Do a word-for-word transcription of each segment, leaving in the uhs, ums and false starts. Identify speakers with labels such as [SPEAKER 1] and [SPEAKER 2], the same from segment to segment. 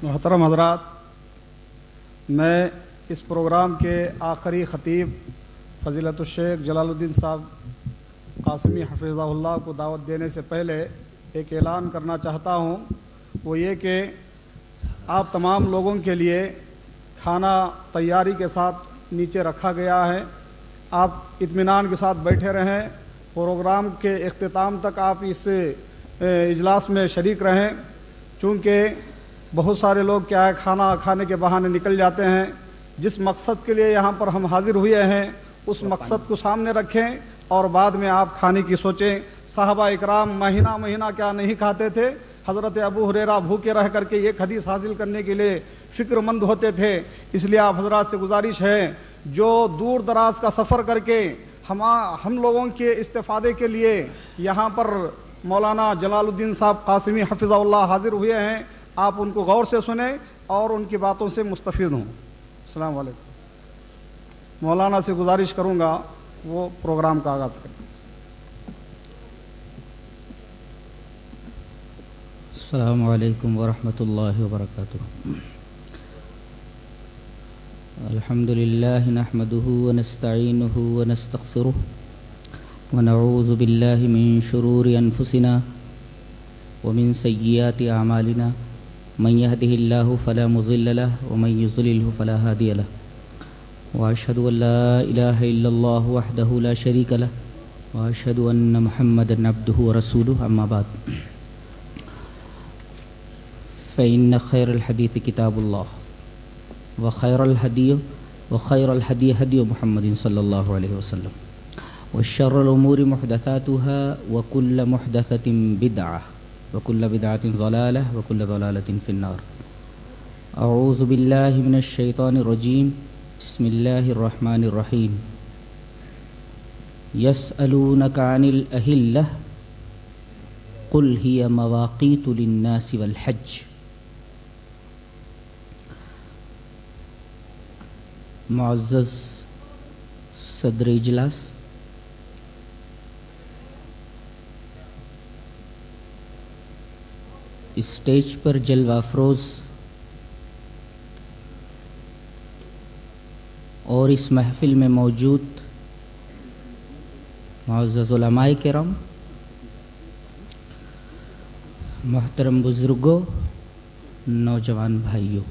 [SPEAKER 1] محترم حضرات، میں اس پروگرام کے آخری خطیب فضیلت الشیخ جلال الدین صاحب قاسمی حفظہ اللہ کو دعوت دینے سے پہلے ایک اعلان کرنا چاہتا ہوں، وہ یہ کہ آپ تمام لوگوں کے لیے کھانا تیاری کے ساتھ نیچے رکھا گیا ہے۔ آپ اطمینان کے ساتھ بیٹھے رہیں، پروگرام کے اختتام تک آپ اس اجلاس میں شریک رہیں، چونکہ بہت سارے لوگ کیا ہے کھانا کھانے کے بہانے نکل جاتے ہیں۔ جس مقصد کے لیے یہاں پر ہم حاضر ہوئے ہیں اس مقصد کو سامنے رکھیں اور بعد میں آپ کھانے کی سوچیں۔ صحابہ اکرام مہینہ مہینہ کیا نہیں کھاتے تھے، حضرت ابو ہریرہ بھوکے رہ کر کے ایک حدیث حاصل کرنے کے لیے فکر مند ہوتے تھے۔ اس لیے آپ حضرات سے گزارش ہے جو دور دراز کا سفر کر کے ہم ہم لوگوں کے استفادے کے لیے یہاں پر مولانا جلال الدین صاحب قاسمی حفظہ اللہ حاضر ہوئے ہیں، آپ ان کو غور سے سنیں اور ان کی باتوں سے مستفید ہوں۔ السلام علیکم۔ مولانا سے گزارش کروں گا وہ پروگرام کا آغاز کریں۔
[SPEAKER 2] السلام علیکم ورحمۃ اللہ وبرکاتہ۔ الحمد للہ نحمده ونستعینه ونستغفره ونعوذ باللہ من شرور انفسنا ومن سیئات اعمالنا، من يهده الله فلا مضل له ومن يضلل فلا هادي له، واشهد ان لا اله الا الله وحده لا شريك له، واشهد ان محمدا عبده ورسوله، اما بعد، فإن خير الحديث كتاب الله وخير الهدي وخير الهدي هدي محمد صلى الله عليه وسلم، وشر الأمور محدثاتها وكل محدثة بدعة وكل بدعة ضلالة وكل ضلالة في النار۔ أعوذ بالله من الشيطان الرجيم، بسم الله الرحمن الرحيم۔ يسألونك عن الأهلة قل هي مواقيت للناس والحج۔ معزز صدر اجلاس، اسٹیج پر جلوہ افروز اور اس محفل میں موجود معزز علماء کرام، محترم بزرگوں، نوجوان بھائیوں،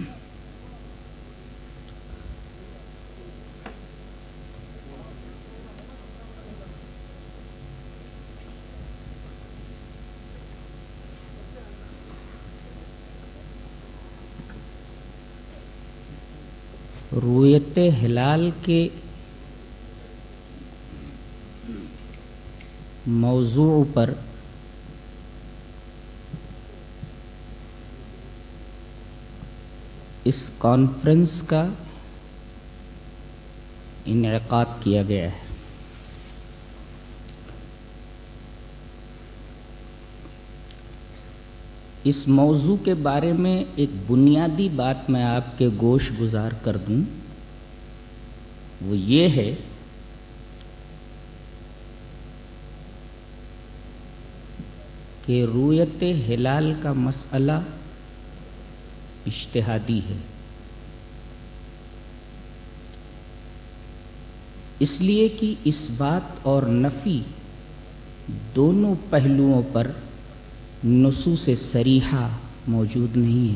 [SPEAKER 2] رؤیت ہلال کے موضوع پر اس کانفرنس کا انعقاد کیا گیا ہے۔ اس موضوع کے بارے میں ایک بنیادی بات میں آپ کے گوش گزار کر دوں، وہ یہ ہے کہ رؤیت ہلال کا مسئلہ اجتہادی ہے، اس لیے کہ اس بات اور نفی دونوں پہلوؤں پر نصوص صریحہ موجود نہیں ہے۔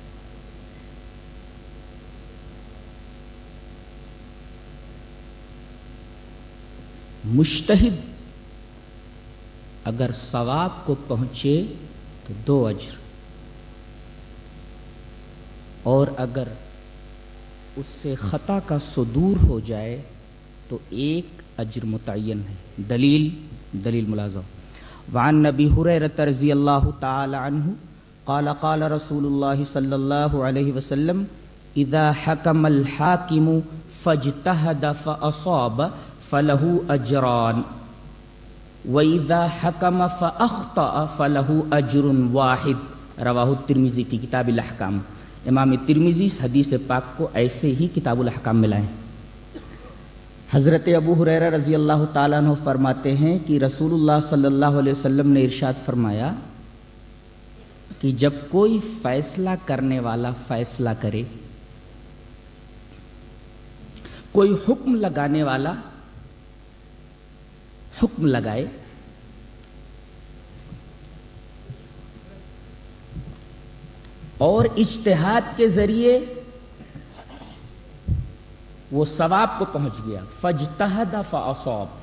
[SPEAKER 2] مجتہد اگر ثواب کو پہنچے تو دو اجر، اور اگر اس سے خطا کا صدور ہو جائے تو ایک اجر متعین ہے۔ دلیل دلیل ملازم، وعن نبی ہریرہ رضی اللہ تعالی عنہ قال قال رسول اللہ صلی اللہ علیہ وسلم اذا حکم الحاکم فاجتہد فاصاب فلہ اجران واذا حکم فاخطأ فلہ اجر واحد، رواہ الترمذی فی کتاب الاحکام۔ امام ترمذی اس حدیث پاک کو ایسے ہی کتاب الاحکام میں لائیں۔ حضرت ابو ہریرہ رضی اللہ تعالیٰ عنہ فرماتے ہیں کہ رسول اللہ صلی اللہ علیہ وسلم نے ارشاد فرمایا کہ جب کوئی فیصلہ کرنے والا فیصلہ کرے، کوئی حکم لگانے والا حکم لگائے، اور اجتہاد کے ذریعے وہ ثواب کو پہنچ گیا، فاجتہد فاصاب،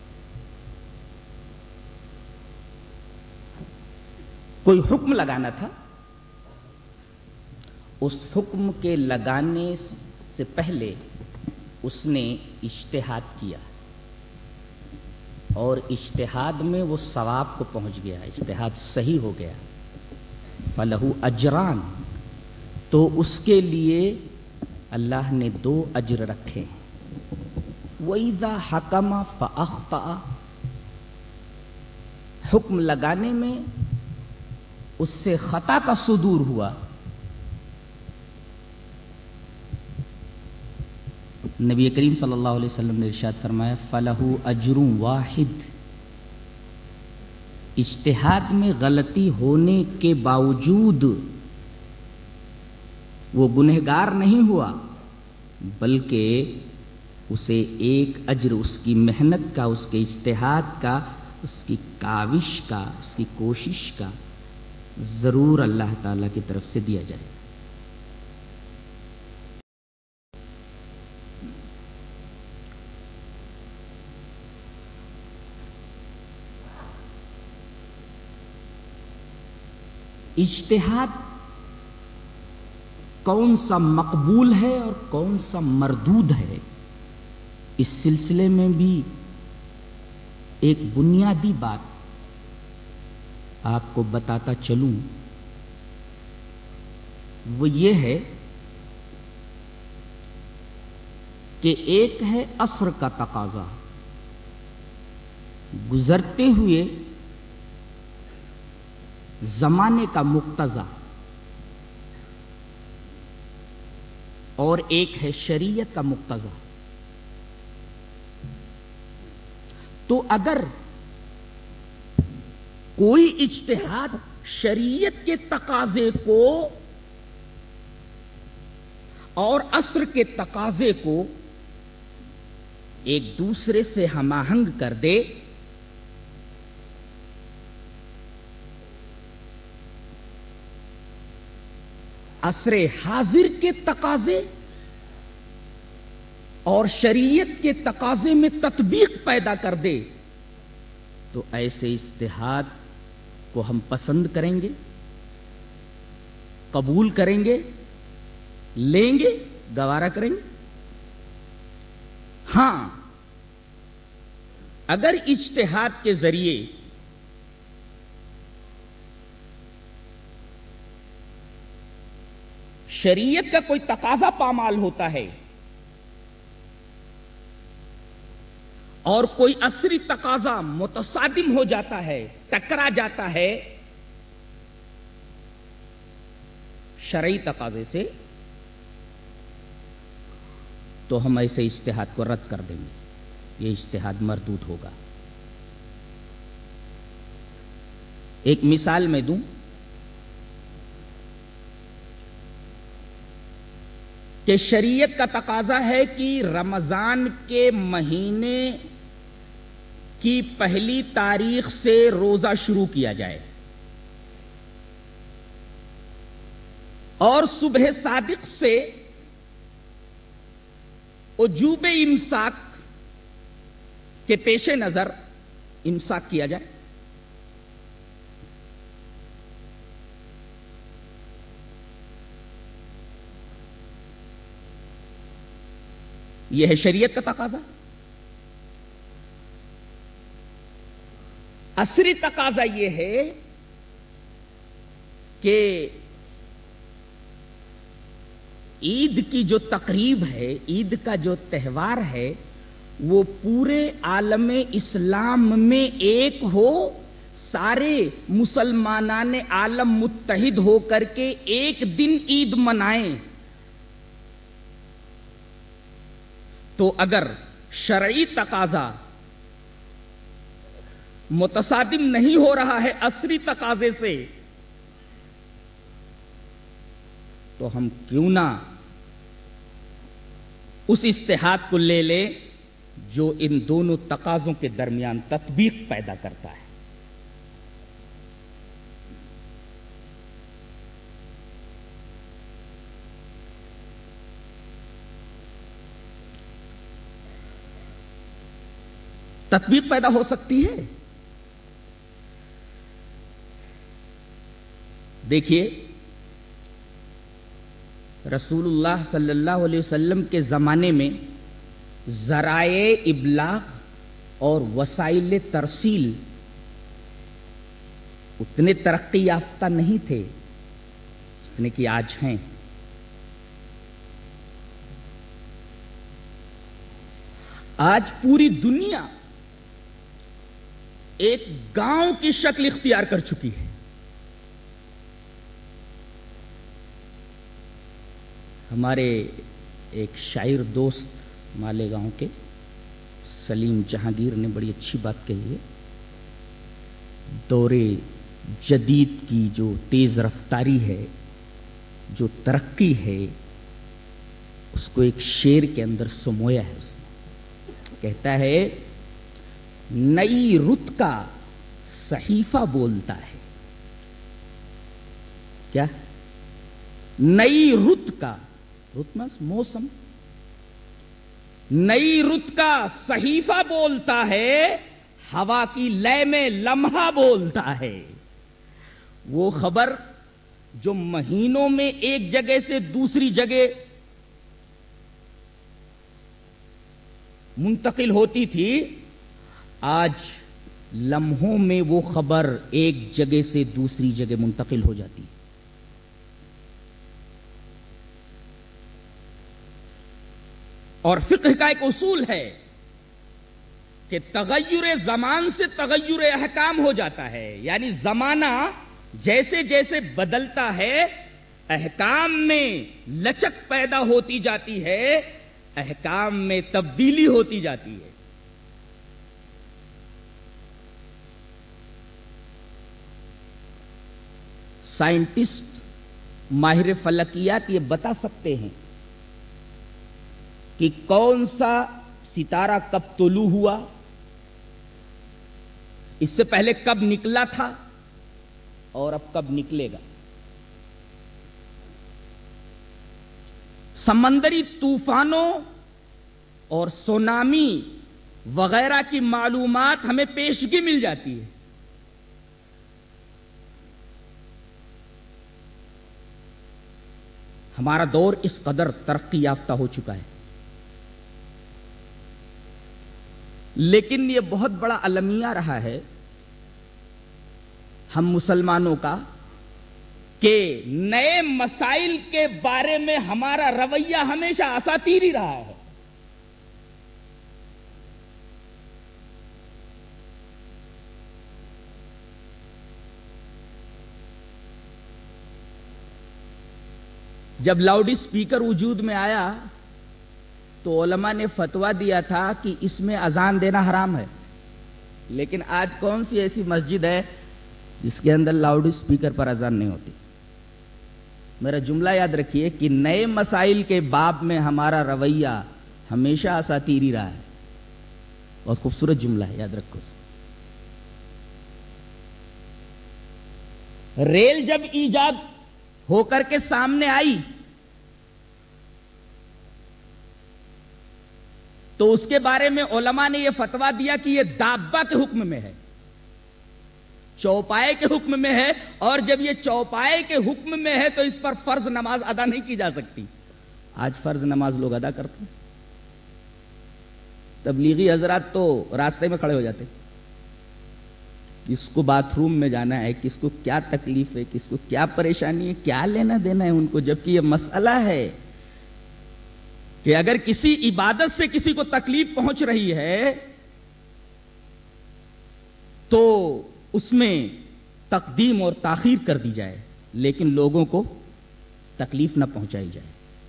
[SPEAKER 2] کوئی حکم لگانا تھا، اس حکم کے لگانے سے پہلے اس نے اجتہاد کیا، اور اجتہاد میں وہ ثواب کو پہنچ گیا، اجتہاد صحیح ہو گیا، فلہ اجران، تو اس کے لیے اللہ نے دو اجر رکھے ہیں۔ وَإِذَا حَكَمَ فَأَخْطَأَ، حکم لگانے میں اس سے خطا کا صدور ہوا، نبی کریم صلی اللہ علیہ وسلم نے ارشاد فرمایا فَلَهُ أَجْرٌ وَاحِدٌ، اجتہاد میں غلطی ہونے کے باوجود وہ گنہگار نہیں ہوا، بلکہ اسے ایک اجر اس کی محنت کا، اس کے اجتہاد کا، اس کی کاوش کا، اس کی کوشش کا ضرور اللہ تعالیٰ کی طرف سے دیا جائے۔ اجتہاد کون سا مقبول ہے اور کون سا مردود ہے، اس سلسلے میں بھی ایک بنیادی بات آپ کو بتاتا چلوں، وہ یہ ہے کہ ایک ہے عصر کا تقاضا، گزرتے ہوئے زمانے کا مقتضا، اور ایک ہے شریعت کا مقتضا۔ تو اگر کوئی اجتہاد شریعت کے تقاضے کو اور عصر کے تقاضے کو ایک دوسرے سے ہم آہنگ کر دے، عصر حاضر کے تقاضے اور شریعت کے تقاضے میں تطبیق پیدا کر دے، تو ایسے اجتہاد کو ہم پسند کریں گے، قبول کریں گے، لیں گے، گوارا کریں گے۔ ہاں، اگر اجتہاد کے ذریعے شریعت کا کوئی تقاضا پامال ہوتا ہے اور کوئی عصری تقاضا متصادم ہو جاتا ہے، ٹکرا جاتا ہے شرعی تقاضے سے، تو ہم ایسے اجتہاد کو رد کر دیں گے، یہ اجتہاد مردود ہوگا۔ ایک مثال میں دوں کہ شریعت کا تقاضا ہے کہ رمضان کے مہینے کی پہلی تاریخ سے روزہ شروع کیا جائے، اور صبح صادق سے وجوب امساک کے پیش نظر امساک کیا جائے۔ یہ ہے شریعت کا تقاضا۔ عصری تقاضا یہ ہے کہ عید کی جو تقریب ہے، عید کا جو تہوار ہے، وہ پورے عالم اسلام میں ایک ہو، سارے مسلمانان عالم متحد ہو کر کے ایک دن عید منائیں۔ تو اگر شرعی تقاضا متصادم نہیں ہو رہا ہے عصری تقاضے سے، تو ہم کیوں نہ اس اجتہاد کو لے لیں جو ان دونوں تقاضوں کے درمیان تطبیق پیدا کرتا ہے. تطبیق پیدا ہو سکتی ہے. دیکھیے رسول اللہ صلی اللہ علیہ وسلم کے زمانے میں ذرائع ابلاغ اور وسائل ترسیل اتنے ترقی یافتہ نہیں تھے جتنے کہ آج ہیں. آج پوری دنیا ایک گاؤں کی شکل اختیار کر چکی ہے. ہمارے ایک شاعر دوست مالیگاؤں کے سلیم جہانگیر نے بڑی اچھی بات کہی ہے. دور جدید کی جو تیز رفتاری ہے، جو ترقی ہے، اس کو ایک شعر کے اندر سمویا ہے. اس نے کہتا ہے نئی رت کا صحیفہ بولتا ہے. کیا؟ نئی رت کا، رت مس موسم، نئی رت کا صحیفہ بولتا ہے، ہوا کی لے میں لمحہ بولتا ہے. وہ خبر جو مہینوں میں ایک جگہ سے دوسری جگہ منتقل ہوتی تھی، آج لمحوں میں وہ خبر ایک جگہ سے دوسری جگہ منتقل ہو جاتی ہے. اور فقہ کا ایک اصول ہے کہ تغیر زمان سے تغیر احکام ہو جاتا ہے. یعنی زمانہ جیسے جیسے بدلتا ہے احکام میں لچک پیدا ہوتی جاتی ہے، احکام میں تبدیلی ہوتی جاتی ہے. سائنٹسٹ ماہر فلکیات یہ بتا سکتے ہیں کہ کون سا ستارہ کب طلوع ہوا، اس سے پہلے کب نکلا تھا اور اب کب نکلے گا. سمندری طوفانوں اور سونامی وغیرہ کی معلومات ہمیں پیشگی مل جاتی ہے. ہمارا دور اس قدر ترقی یافتہ ہو چکا ہے. لیکن یہ بہت بڑا المیہ رہا ہے ہم مسلمانوں کا کہ نئے مسائل کے بارے میں ہمارا رویہ ہمیشہ اساطیری رہا ہے. جب لاؤڈ اسپیکر وجود میں آیا تو علماء نے فتویٰ دیا تھا کہ اس میں اذان دینا حرام ہے. لیکن آج کون سی ایسی مسجد ہے جس کے اندر لاؤڈ اسپیکر پر اذان نہیں ہوتی؟ میرا جملہ یاد رکھیے کہ نئے مسائل کے باب میں ہمارا رویہ ہمیشہ اساطیری رہا ہے. بہت خوبصورت جملہ ہے، یاد رکھو. ریل جب ایجاد ہو کر کے سامنے آئی تو اس کے بارے میں علماء نے یہ فتویٰ دیا کہ یہ دابہ کے حکم میں ہے، چوپائے کے حکم میں ہے، اور جب یہ چوپائے کے حکم میں ہے تو اس پر فرض نماز ادا نہیں کی جا سکتی. آج فرض نماز لوگ ادا کرتے ہیں. تبلیغی حضرات تو راستے میں کھڑے ہو جاتے، کس کو باتھ روم میں جانا ہے، کس کو کیا تکلیف ہے، کس کو کیا پریشانی ہے، کیا لینا دینا ہے ان کو. جبکہ یہ مسئلہ ہے کہ اگر کسی عبادت سے کسی کو تکلیف پہنچ رہی ہے تو اس میں تقدیم اور تاخیر کر دی جائے، لیکن لوگوں کو تکلیف نہ پہنچائی جائے.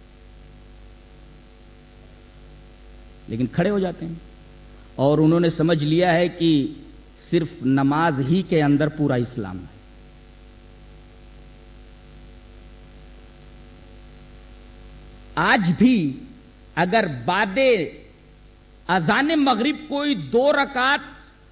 [SPEAKER 2] لیکن کھڑے ہو جاتے ہیں اور انہوں نے سمجھ لیا ہے کہ صرف نماز ہی کے اندر پورا اسلام ہے. آج بھی اگر بعد اذان مغرب کوئی دو رکعت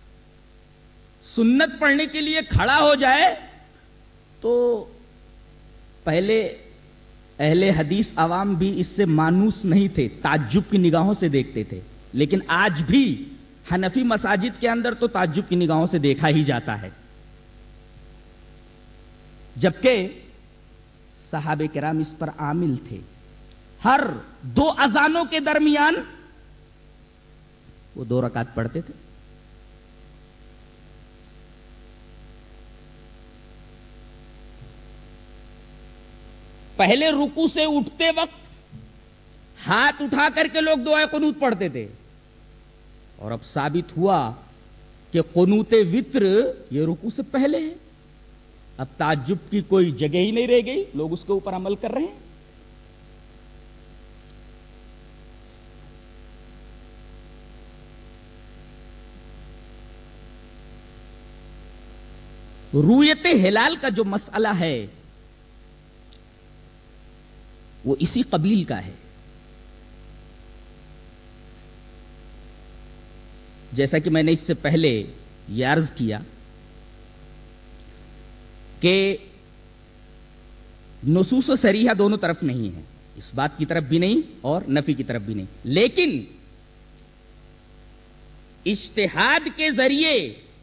[SPEAKER 2] سنت پڑھنے کے لیے کھڑا ہو جائے تو پہلے اہل حدیث عوام بھی اس سے مانوس نہیں تھے، تعجب کی نگاہوں سے دیکھتے تھے، لیکن آج بھی حنفی مساجد کے اندر تو تعجب کی نگاہوں سے دیکھا ہی جاتا ہے، جبکہ صحابہ کرام اس پر عامل تھے۔ ہر دو اذانوں کے درمیان وہ دو رکعت پڑھتے تھے۔ پہلے رکوع سے اٹھتے وقت ہاتھ اٹھا کر کے لوگ دعائے قنوت پڑھتے تھے، اور اب ثابت ہوا کہ قنوت وتر یہ رکوع سے پہلے ہے۔ اب تعجب کی کوئی جگہ ہی نہیں رہ گئی، لوگ اس کے اوپر عمل کر رہے ہیں۔ رویت ہلال کا جو مسئلہ ہے وہ اسی قبیل کا ہے۔ جیسا کہ میں نے اس سے پہلے یہ عرض کیا کہ نصوص صریحہ دونوں طرف نہیں ہے، اس بات کی طرف بھی نہیں اور نفی کی طرف بھی نہیں، لیکن اجتہاد کے ذریعے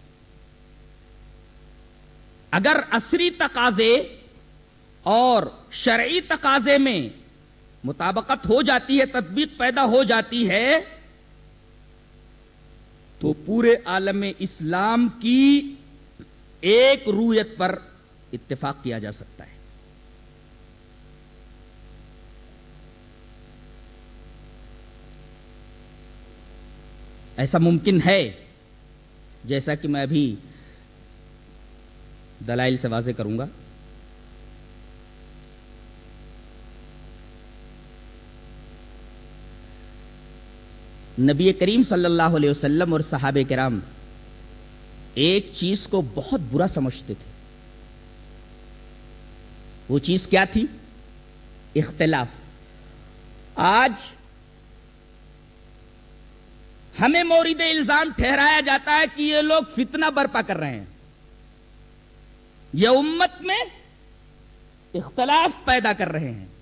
[SPEAKER 2] اگر عصری تقاضے اور شرعی تقاضے میں مطابقت ہو جاتی ہے، تطبیق پیدا ہو جاتی ہے، تو پورے عالم اسلام کی ایک رویت پر اتفاق کیا جا سکتا ہے۔ ایسا ممکن ہے، جیسا کہ میں ابھی دلائل سے واضح کروں گا۔ نبی کریم صلی اللہ علیہ وسلم اور صحابہ کرام ایک چیز کو بہت برا سمجھتے تھے۔ وہ چیز کیا تھی؟ اختلاف۔ آج ہمیں مورد الزام ٹھہرایا جاتا ہے کہ یہ لوگ فتنہ برپا کر رہے ہیں، یہ امت میں اختلاف پیدا کر رہے ہیں۔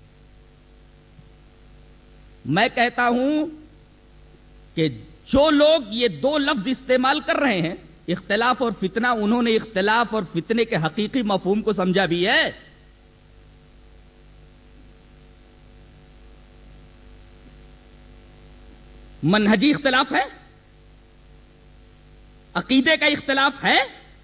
[SPEAKER 2] میں کہتا ہوں کہ جو لوگ یہ دو لفظ استعمال کر رہے ہیں، اختلاف اور فتنہ، انہوں نے اختلاف اور فتنے کے حقیقی مفہوم کو سمجھا بھی ہے۔ منہجی اختلاف ہے، عقیدے کا اختلاف ہے،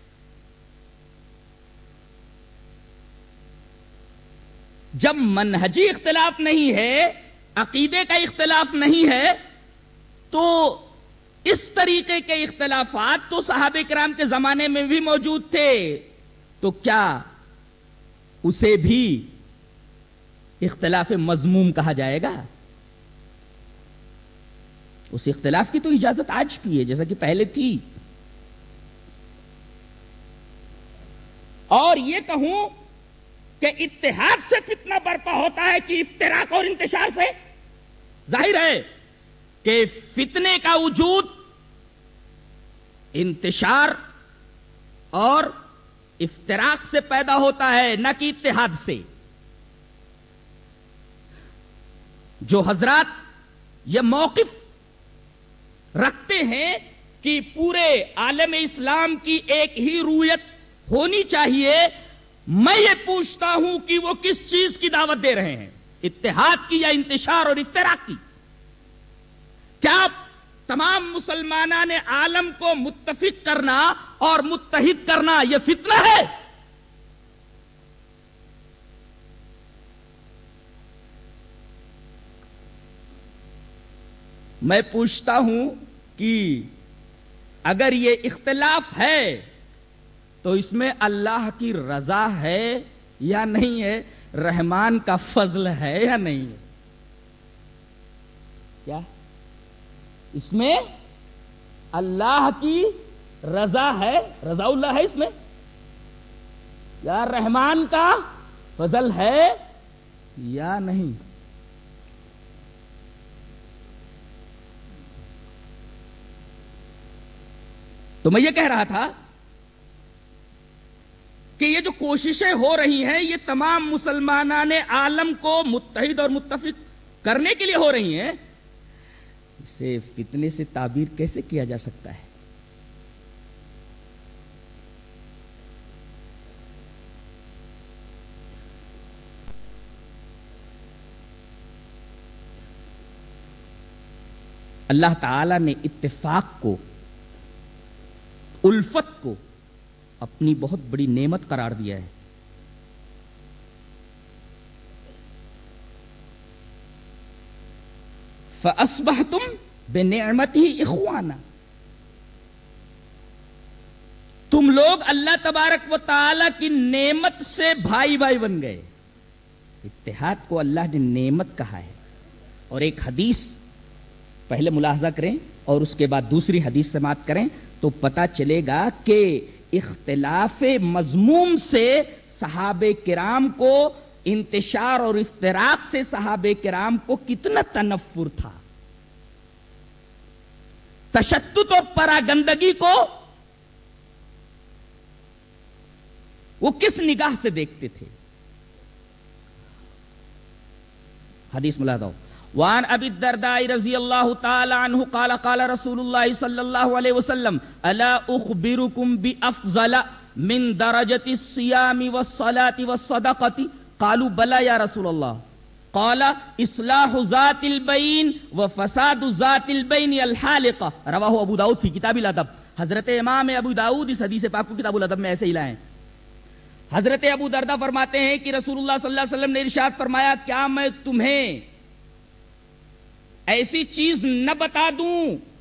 [SPEAKER 2] جب منہجی اختلاف نہیں ہے، عقیدے کا اختلاف نہیں ہے، تو اس طریقے کے اختلافات تو صحابہ کرام کے زمانے میں بھی موجود تھے، تو کیا اسے بھی اختلاف مذموم کہا جائے گا؟ اس اختلاف کی تو اجازت آج بھی ہے، جیسا کہ پہلے تھی۔ اور یہ کہوں کہ اتحاد سے فتنہ برپا ہوتا ہے کہ افتراق اور انتشار سے؟ ظاہر ہے کہ فتنے کا وجود انتشار اور افتراق سے پیدا ہوتا ہے، نہ کہ اتحاد سے۔ جو حضرات یہ موقف رکھتے ہیں کہ پورے عالم اسلام کی ایک ہی رویت ہونی چاہیے، میں یہ پوچھتا ہوں کہ وہ کس چیز کی دعوت دے رہے ہیں، اتحاد کی یا انتشار اور افتراق کی؟ کیا تمام مسلمانان عالم کو متفق کرنا اور متحد کرنا یہ فتنہ ہے؟ میں پوچھتا ہوں کہ اگر یہ اختلاف ہے تو اس میں اللہ کی رضا ہے یا نہیں ہے، رحمان کا فضل ہے یا نہیں ہے؟ کیا اس میں اللہ کی رضا ہے، رضا اللہ ہے اس میں، یا رحمان کا فضل ہے یا نہیں؟ تو میں یہ کہہ رہا تھا کہ یہ جو کوششیں ہو رہی ہیں یہ تمام مسلمانان عالم کو متحد اور متفق کرنے کے لیے ہو رہی ہیں، اسے فتنے سے تعبیر کیسے کیا جا سکتا ہے؟ اللہ تعالی نے اتفاق کو، الفت کو اپنی بہت بڑی نعمت قرار دیا ہے۔ فَأَصْبَحْتُمْ بِنِعْمَتِهِ إِخْوَانًا، تم لوگ اللہ تبارک و تعالی کی نعمت سے بھائی بھائی بن گئے۔ اتحاد کو اللہ نے نعمت کہا ہے۔ اور ایک حدیث پہلے ملاحظہ کریں اور اس کے بعد دوسری حدیث سماعت کریں تو پتہ چلے گا کہ اختلاف مضموم سے صحابہ کرام کو، انتشار اور افتراق سے صحابہ کرام کو کتنا تنفر تھا، تشدد اور پراگندگی کو وہ کس نگاہ سے دیکھتے تھے۔ حدیث ملاحظہ ہو، وعن ابی الدرداء رضی اللہ تعالی عنہ قال قال رسول اللہ صلی اللہ علیہ وسلم الا اخبرکم بافضل من درجۃ الصیام والصلاة والصدقۃ قالوا بلى یا رسول اللہ قال اصلاح ذات البین وفساد ذات البین الحالقہ، رواہ ابو داؤد فی کتاب الادب۔ حضرت امام ابو داؤد اس حدیث پاک کو کتاب الادب میں ایسے ہی لائیں۔ حضرت ابو درداء فرماتے ہیں کہ رسول اللہ صلی اللہ علیہ وسلم نے ارشاد فرمایا، کیا میں تمہیں ایسی چیز نہ بتا دوں؟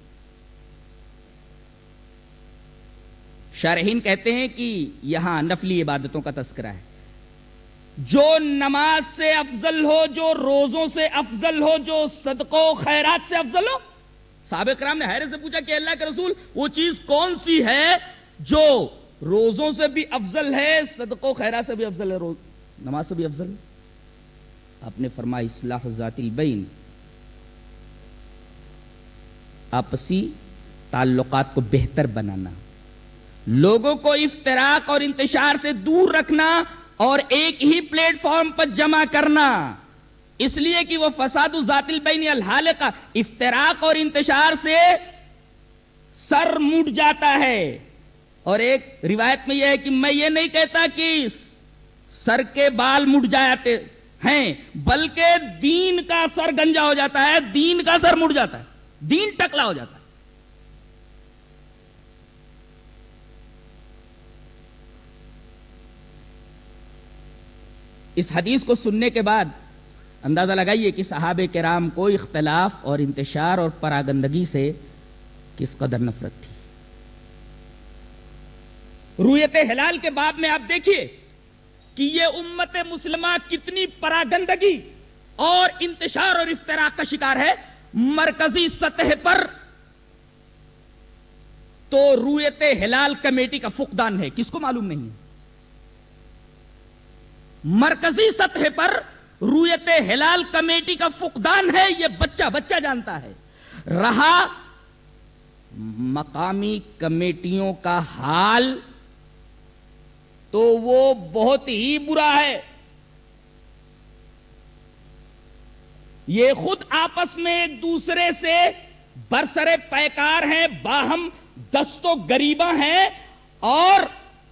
[SPEAKER 2] شارحین کہتے ہیں کہ یہاں نفلی عبادتوں کا تذکرہ ہے، جو نماز سے افضل ہو، جو روزوں سے افضل ہو، جو صدقوں خیرات سے افضل ہو۔ صحابہ کرام نے حیرت سے پوچھا کہ اللہ کے رسول وہ چیز کون سی ہے جو روزوں سے بھی افضل ہے، صدقوں خیرات سے بھی افضل ہے، روز نماز سے بھی افضل ہے؟ آپ نے فرمایا اصلاح ذات البین، آپسی تعلقات کو بہتر بنانا، لوگوں کو افتراق اور انتشار سے دور رکھنا اور ایک ہی پلیٹ فارم پر جمع کرنا، اس لیے کہ وہ فساد ذات البین الحالقہ، افتراق اور انتشار سے سر مٹ جاتا ہے۔ اور ایک روایت میں یہ ہے کہ میں یہ نہیں کہتا کہ سر کے بال مٹ جاتے ہیں، بلکہ دین کا سر گنجا ہو جاتا ہے، دین کا سر مٹ جاتا ہے، دین ٹکلا ہو جاتا ہے۔ اس حدیث کو سننے کے بعد اندازہ لگائیے کہ صحابہ کرام کو اختلاف اور انتشار اور پراگندگی سے کس قدر نفرت تھی۔ رویت ہلال کے باب میں آپ دیکھیے کہ یہ امت مسلمہ کتنی پراگندگی اور انتشار اور افتراق کا شکار ہے۔ مرکزی سطح پر تو رویت ہلال کمیٹی کا فقدان ہے، کس کو معلوم نہیں ہے؟ مرکزی سطح پر رویت ہلال کمیٹی کا فقدان ہے، یہ بچہ بچہ جانتا ہے۔ رہا مقامی کمیٹیوں کا حال تو وہ بہت ہی برا ہے۔ یہ خود آپس میں ایک دوسرے سے برسرے پیکار ہیں، باہم دست و گریباں ہیں، اور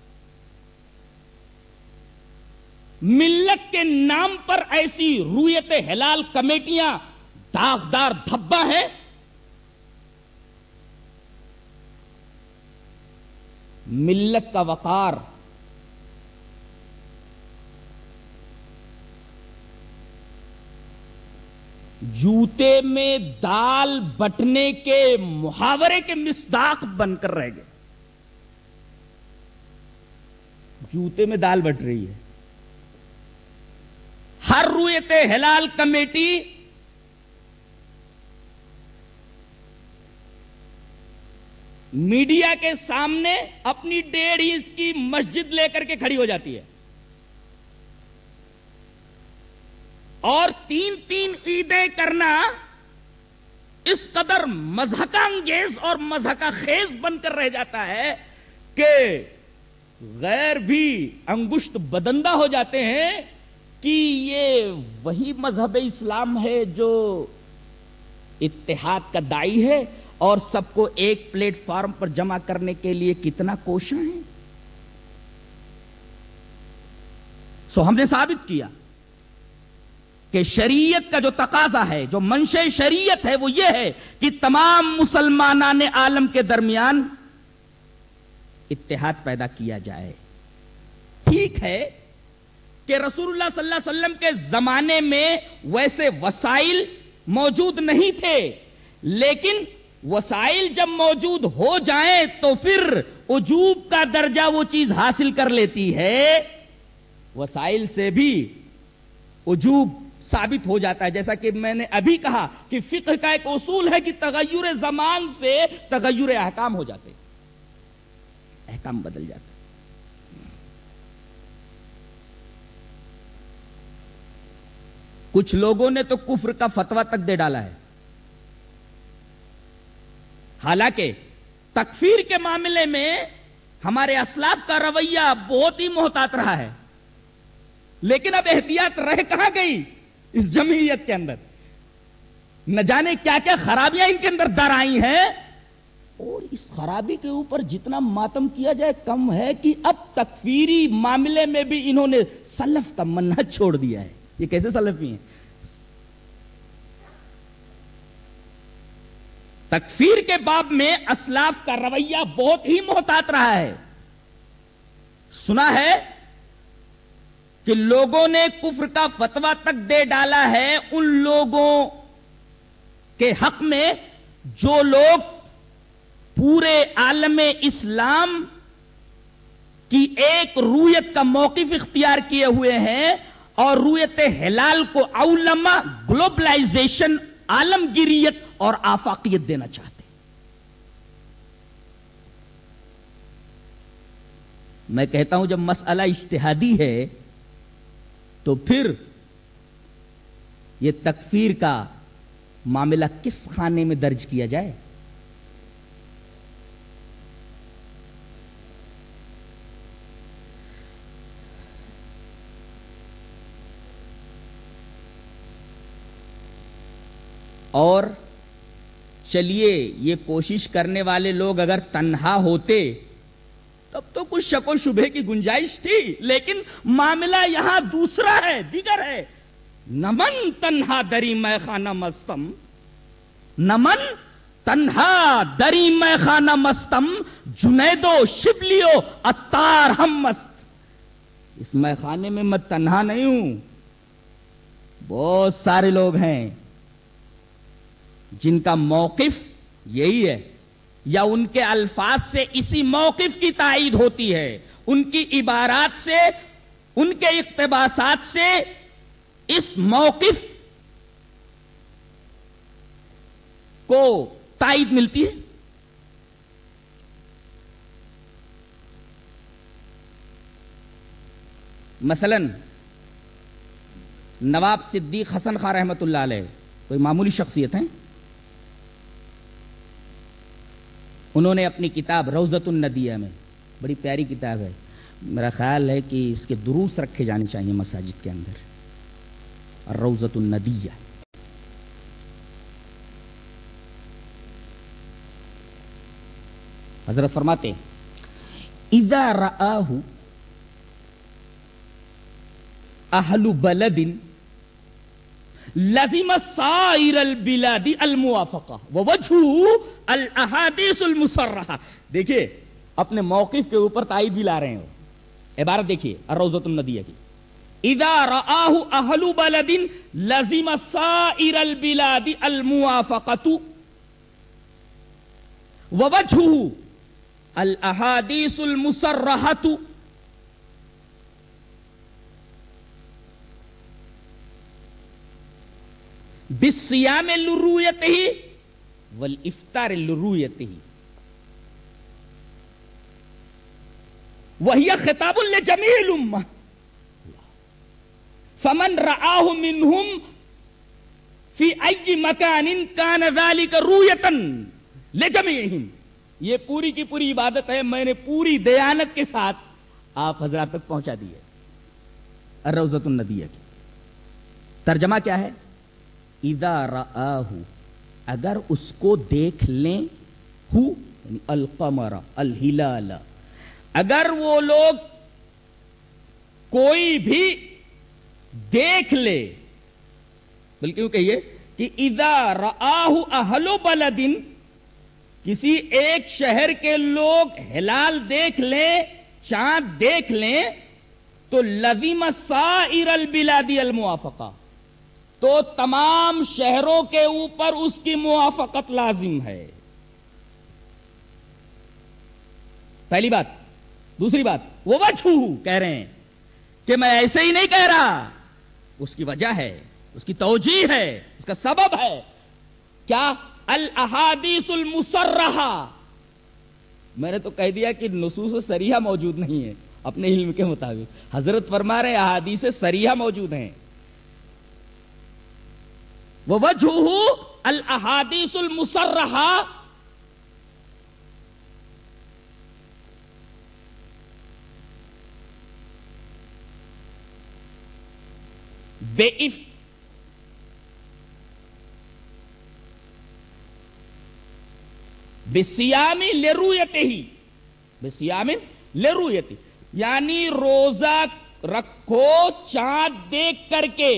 [SPEAKER 2] ملت کے نام پر ایسی رویت ہلال کمیٹیاں داغدار دھبا ہیں۔ ملت کا وقار جوتے میں دال بٹنے کے محاورے کے مصداق بن کر رہ گئے۔ جوتے میں دال بٹ رہی ہے۔ ہر رویت ہلال کمیٹی میڈیا کے سامنے اپنی ڈیڑھ انچ کی مسجد لے کر کے کھڑی ہو جاتی ہے اور تین تین عیدیں کرنا اس قدر مضحکہ انگیز اور مضحکہ خیز بن کر رہ جاتا ہے کہ غیر بھی انگشت بدندہ ہو جاتے ہیں کہ یہ وہی مذہب اسلام ہے جو اتحاد کا داعی ہے اور سب کو ایک پلیٹ فارم پر جمع کرنے کے لیے کتنا کوشاں ہے. سو ہم نے ثابت کیا کہ شریعت کا جو تقاضا ہے، جو منشأ شریعت ہے، وہ یہ ہے کہ تمام مسلمانان عالم کے درمیان اتحاد پیدا کیا جائے. ٹھیک ہے کہ رسول اللہ صلی اللہ علیہ وسلم کے زمانے میں ویسے وسائل موجود نہیں تھے، لیکن وسائل جب موجود ہو جائیں تو پھر وجوب کا درجہ وہ چیز حاصل کر لیتی ہے. وسائل سے بھی وجوب ثابت ہو جاتا ہے. جیسا کہ میں نے ابھی کہا کہ فقہ کا ایک اصول ہے کہ تغیر زمان سے تغیر احکام ہو جاتے، احکام بدل جاتے. کچھ لوگوں نے تو کفر کا فتویٰ تک دے ڈالا ہے، حالانکہ تکفیر کے معاملے میں ہمارے اسلاف کا رویہ بہت ہی محتاط رہا ہے، لیکن اب احتیاط رہ کہاں گئی اس جمعیت کے اندر. نہ جانے کیا کیا خرابیاں ان کے اندر در آئی ہیں، اور اس خرابی کے اوپر جتنا ماتم کیا جائے کم ہے کہ اب تکفیری معاملے میں بھی انہوں نے سلف کا منہج چھوڑ دیا ہے. یہ کیسے سلفی ہیں؟ تکفیر کے باب میں اسلاف کا رویہ بہت ہی محتاط رہا ہے. سنا ہے کہ لوگوں نے کفر کا فتویٰ تک دے ڈالا ہے ان لوگوں کے حق میں جو لوگ پورے عالم اسلام کی ایک رویت کا موقف اختیار کیے ہوئے ہیں اور رویت ہلال کو اولما گلوبلائزیشن، عالمگیریت اور آفاقیت دینا چاہتے. میں کہتا ہوں جب مسئلہ اجتہادی ہے تو پھر یہ تکفیر کا معاملہ کس خانے میں درج کیا جائے؟ اور چلیے یہ کوشش کرنے والے لوگ اگر تنہا ہوتے تب تو کچھ شک و شبہ کی گنجائش تھی، لیکن معاملہ یہاں دوسرا ہے، دیگر ہے. نمن تنہا دری میں خانہ مستم، نمن تنہا دری میں خانہ مستم، جنیدو شبلیو اتار ہم مست. اس میں خانے میں میں تنہا نہیں ہوں، بہت سارے لوگ ہیں جن کا موقف یہی ہے، یا ان کے الفاظ سے اسی موقف کی تائید ہوتی ہے، ان کی عبارات سے، ان کے اقتباسات سے اس موقف کو تائید ملتی ہے. مثلا نواب صدیق حسن خان رحمت اللہ علیہ کوئی معمولی شخصیت ہیں، انہوں نے اپنی کتاب روضۃ الندیہ میں، بڑی پیاری کتاب ہے، میرا خیال ہے کہ اس کے دروس رکھے جانے چاہیے مساجد کے اندر، روضۃ الندیہ. حضرت فرماتے ہیں اذا رآہ اہل بلد لزم سائر البلاد الموافقہ ووجہ الاحادیث المصرحہ. دیکھیے اپنے موقف کے اوپر تائید بھی لا رہے ہیں. عبارت دیکھیے الروضۃ الندیہ کی، اذا رآہ اہل بلد لزم سائر البلاد الموافقۃ ووجہ الاحادیث المصرحۃ. بالصیام لرؤیتہ والافطار لرؤیتہ، وہی خطاب لجمیع الامہ. فمن رآہ منہم فی ای مکان کان ذالک رویتن لجمیعہم. یہ پوری کی پوری عبادت ہے میں نے پوری دیانت کے ساتھ آپ حضرات تک پہنچا دی ہے. الروضۃ الندیہ کی ترجمہ کیا ہے؟ اذا رآہ، اگر اس کو دیکھ لیں، ہو یعنی القمر الہلال، اگر وہ لوگ کوئی بھی دیکھ لے، بلکہ یوں کہیے کہ اذا رآہ اہل بلد، کسی ایک شہر کے لوگ ہلال دیکھ لیں، چاند دیکھ لیں، تو لزم سائر البلاد الموافقہ، تو تمام شہروں کے اوپر اس کی موافقت لازم ہے. پہلی بات. دوسری بات، وہ وجہ کہہ رہے ہیں کہ میں ایسے ہی نہیں کہہ رہا، اس کی وجہ ہے، اس کی توجیہ ہے، اس کا سبب ہے. کیا؟ الاحادیث المصرحہ. میں نے تو کہہ دیا کہ نصوص صریحہ موجود نہیں ہے اپنے علم کے مطابق. حضرت فرما رہے ہیں احادیث صریحہ موجود ہیں. وَوَجْهُهُ الاحادیث المصرحہ بِإِفْ بِصِيَامِ لِرُؤْيَتِهِ بِصِيَامٍ لِرُؤْيَتِهِ، یعنی روزہ رکھو چاند دیکھ کر کے،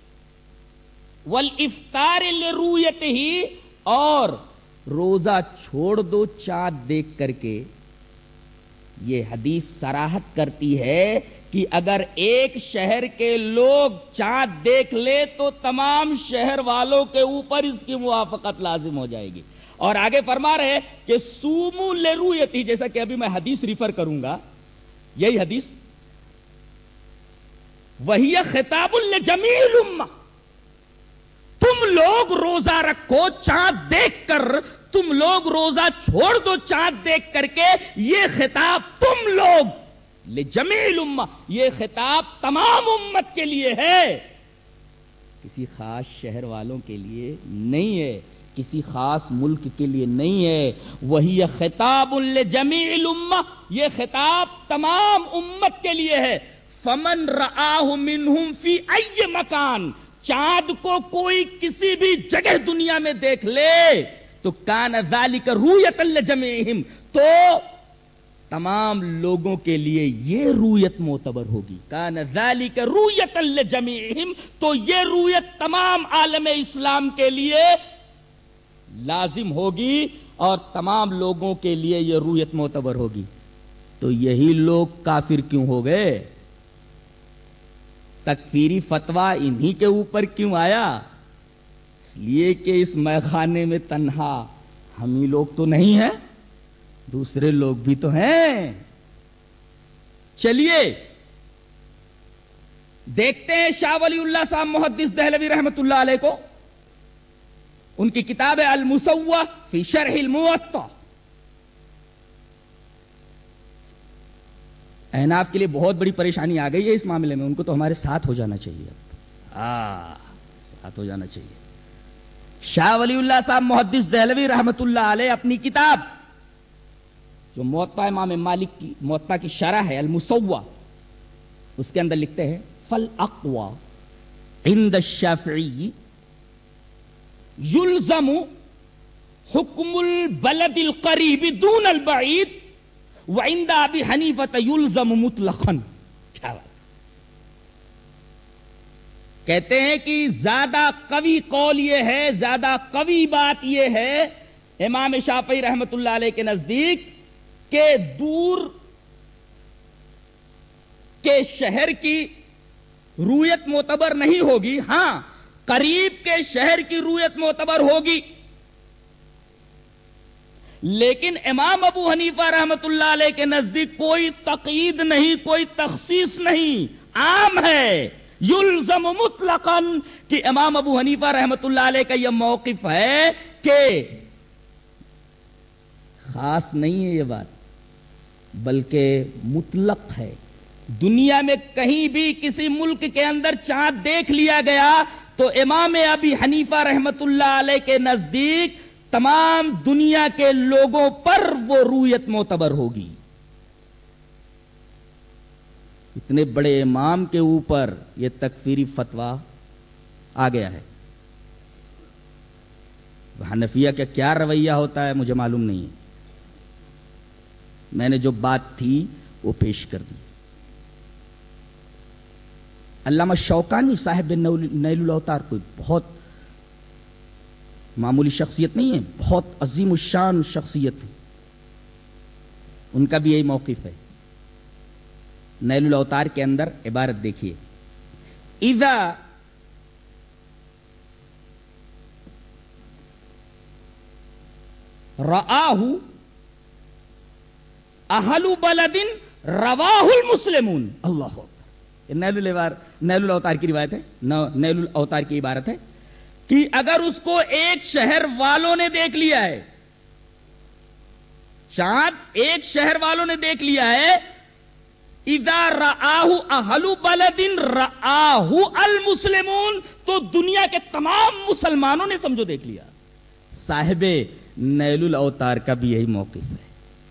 [SPEAKER 2] والافطار لرؤیتہ، اور روزہ چھوڑ دو چاند دیکھ کر کے. یہ حدیث صراحت کرتی ہے کہ اگر ایک شہر کے لوگ چاند دیکھ لے تو تمام شہر والوں کے اوپر اس کی موافقت لازم ہو جائے گی. اور آگے فرما رہے کہ سومو لرؤیتہ، جیسا کہ ابھی میں حدیث ریفر کروں گا، یہی حدیث، وہی خطاب لجمیع الامہ، تم لوگ روزہ رکھو چاند دیکھ کر، تم لوگ روزہ چھوڑ دو چاند دیکھ کر کے، یہ خطاب تم لوگ لجمیع الامہ، یہ خطاب تمام امت کے لیے ہے، کسی خاص شہر والوں کے لیے نہیں ہے، کسی خاص ملک کے لیے نہیں ہے. وہی خطاب لجمیع الامہ، یہ خطاب تمام امت کے لیے ہے. فمن رآہ منہم فی ای مکان، چاند کو کوئی کسی بھی جگہ دنیا میں دیکھ لے تو کان ذالک رؤیۃ لجمیعہم، تو تمام لوگوں کے لیے یہ رؤیت معتبر ہوگی. کان ذالک رؤیۃ لجمیعہم، تو یہ رؤیت تمام عالم اسلام کے لیے لازم ہوگی اور تمام لوگوں کے لیے یہ رؤیت معتبر ہوگی. تو یہی لوگ کافر کیوں ہو گئے؟ تکفیری فتویٰ انہی کے اوپر کیوں آیا؟ اس لیے کہ اس میخانے میں تنہا ہم ہی لوگ تو نہیں ہیں، دوسرے لوگ بھی تو ہیں. چلیے دیکھتے ہیں شاہ ولی اللہ صاحب محدث دہلوی رحمت اللہ علیہ کو، ان کی کتاب المسوہ فی شرح الموطا. احناف کے لیے بہت بڑی پریشانی آ گئی ہے اس معاملے میں، ان کو تو ہمارے ساتھ ہو جانا چاہیے، آہ ساتھ ہو جانا چاہیے. شاہ ولی اللہ صاحب محدث دہلوی رحمت اللہ علیہ اپنی کتاب جو موطا امام مالک کی موطا کی شرح ہے المسوہ، اس کے اندر لکھتے ہیں فالاقوى عند الشافعی یلزم حکم البلد القریب دون البعید وعند ابی حنیفہ یلزم مطلقا. کیا بات، کہتے ہیں کہ زیادہ قوی قول یہ ہے، زیادہ قوی بات یہ ہے امام شافعی رحمت اللہ علیہ کے نزدیک کہ دور کے شہر کی رؤیت معتبر نہیں ہوگی، ہاں قریب کے شہر کی رؤیت معتبر ہوگی. لیکن امام ابو حنیفہ رحمت اللہ علیہ کے نزدیک کوئی تقیید نہیں، کوئی تخصیص نہیں، عام ہے، یلزم مطلقاً. کہ امام ابو حنیفہ رحمت اللہ علیہ کا یہ موقف ہے کہ خاص نہیں ہے یہ بات، بلکہ مطلق ہے. دنیا میں کہیں بھی کسی ملک کے اندر چاند دیکھ لیا گیا تو امام ابی حنیفہ رحمت اللہ علیہ کے نزدیک تمام دنیا کے لوگوں پر وہ رویت معتبر ہوگی. اتنے بڑے امام کے اوپر یہ تکفیری فتویٰ آ گیا ہے. حنفیہ کا کیا رویہ ہوتا ہے مجھے معلوم نہیں ہے. میں نے جو بات تھی وہ پیش کر دی. علامہ شوکانی صاحب نیل الاوتار کوئی بہت معمولی شخصیت نہیں ہے، بہت عظیم الشان شخصیت ہے. ان کا بھی یہی موقف ہے. نیل الاوتار کے اندر عبارت دیکھیے، اذا رآہ اہل بلد رواہ المسلمون. اللہ اکبر. نیل الاوتار نیل الاوتار کی روایت ہے، نیل الاوتار کی عبارت ہے کہ اگر اس کو ایک شہر والوں نے دیکھ لیا ہے، چاند ایک شہر والوں نے دیکھ لیا ہے، اذا رآہ اہل بلد رآہ المسلمون، تو دنیا کے تمام مسلمانوں نے سمجھو دیکھ لیا. صاحب نیل الاوتار کا بھی یہی موقف ہے.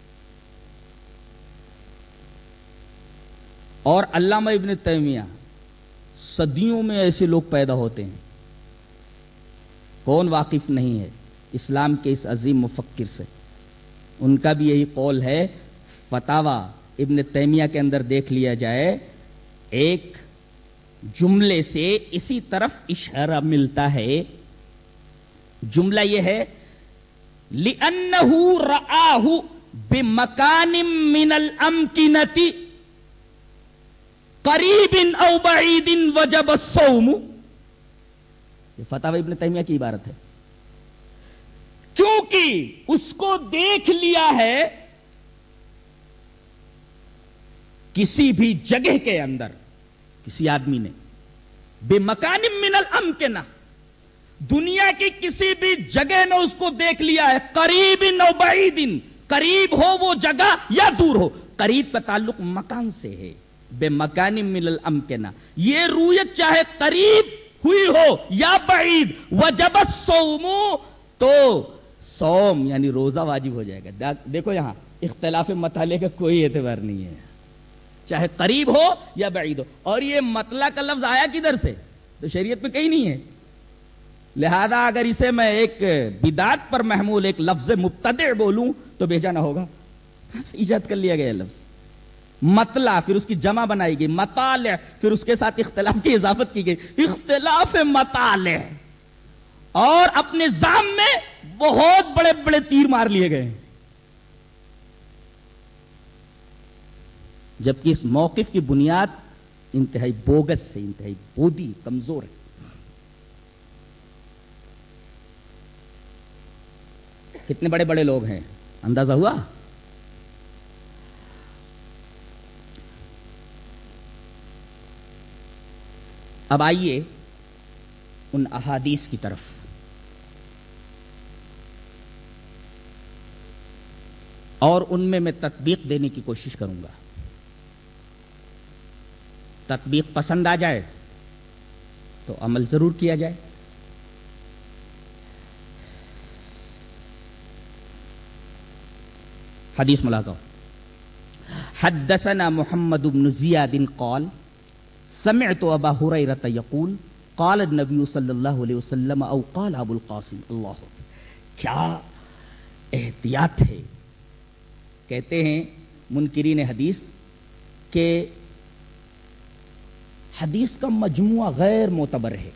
[SPEAKER 2] اور علامہ ابن تیمیہ، صدیوں میں ایسے لوگ پیدا ہوتے ہیں، کون واقف نہیں ہے اسلام کے اس عظیم مفکر سے. ان کا بھی یہی قول ہے. فتاوی ابن تیمیہ کے اندر دیکھ لیا جائے، ایک جملے سے اسی طرف اشارہ ملتا ہے. جملہ یہ ہے، لِأَنَّهُ رَآهُ بِمَكَانٍ مِّنَ الْأَمْكِنَةِ قَرِيبٍ أَوْ بَعِيدٍ وَجَبَ الصَّوْمُ. یہ فتاوی ابن تیمیہ کی عبارت ہے. کیونکہ اس کو دیکھ لیا ہے کسی بھی جگہ کے اندر، کسی آدمی نے، بِمَكَانٍ مِّنَ الْأَمْكِنَةِ، دنیا کی کسی بھی جگہ میں اس کو دیکھ لیا ہے. قریب او بعید، قریب ہو وہ جگہ یا دور ہو. قریب کا تعلق مکان سے ہے. بے مکان من الامکنہ، یہ رویت چاہے قریب ہوئی ہو یا بعید، وجب الصوم، تو صوم یعنی روزہ واجب ہو جائے گا. دیکھو یہاں اختلاف مطالعے کا کوئی اعتبار نہیں ہے، چاہے قریب ہو یا بعید ہو. اور یہ مطلع کا لفظ آیا کدھر سے؟ تو شریعت میں کہیں نہیں ہے. لہذا اگر اسے میں ایک بدعت پر محمول ایک لفظ مبتدع بولوں تو بھیجا نہ ہوگا. ایجاد کر لیا گیا لفظ مطلع، پھر اس کی جمع بنائی گئی مطالع، پھر اس کے ساتھ اختلاف کی اضافت کی گئی، اختلاف مطالع. اور اپنے زام میں بہت بڑے بڑے تیر مار لیے گئے، جبکہ اس موقف کی بنیاد انتہائی بوگس سے، انتہائی بودی کمزور ہے. کتنے بڑے بڑے لوگ ہیں اندازہ ہوا؟ اب آئیے ان احادیث کی طرف. اور ان میں میں تطبیق دینے کی کوشش کروں گا. تطبیق پسند آ جائے تو عمل ضرور کیا جائے. حدیث ملاحظہ. حدثنا محمد بن زیاد قال سمعت ابا ہریرہ یقول قال النبی صلی اللہ علیہ وسلم او قال ابو القاسم. اللہ، کیا احتیاط ہے. کہتے ہیں منکرین حدیث کہ حدیث کا مجموعہ غیر معتبر ہے.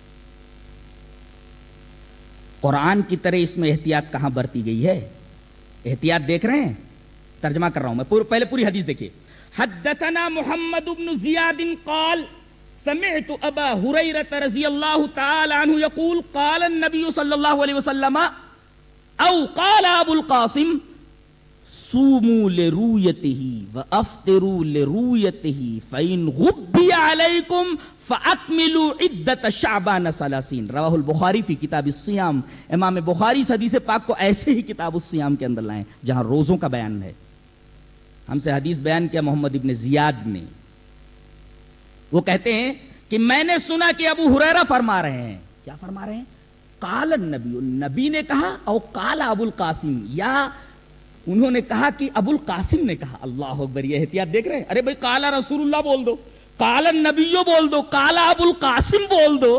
[SPEAKER 2] قرآن کی طرح اس میں احتیاط کہاں برتی گئی ہے؟ احتیاط دیکھ رہے ہیں؟ ترجمہ کر رہا ہوں میں، پہلے پوری حدیث دیکھیے. حدثنا محمد بن زیاد قال سمعت ابا ہریرہ رضی اللہ تعالی عنہ یقول قال النبی صلی اللہ علیہ وسلم او قال ابو القاسم صوموا لرؤيته وافطروا لرؤيته فإن غبي عليكم فأكملوا عدة شعبان ثلاثين. رواہ البخاری فی کتاب الصیام. امام بخاری اس حدیث پاک کو ایسے ہی کتاب الصیام کے اندر لائیں جہاں روزوں کا بیان ہے. ہم سے حدیث بیان کیا محمد ابن زیاد نے. وہ کہتے ہیں کہ میں نے سنا کہ ابو ہریرہ فرما رہے ہیں. کیا فرما رہے ہیں؟ قال النبی، نبی نے کہا، او قال ابو القاسم، یا انہوں نے کہا کہ ابو القاسم نے کہا. اللہ اکبر، یہ احتیاط دیکھ رہے ہیں. ارے بھائی قال رسول اللہ بول دو، قال النبی بول دو، قال ابو القاسم بول دو.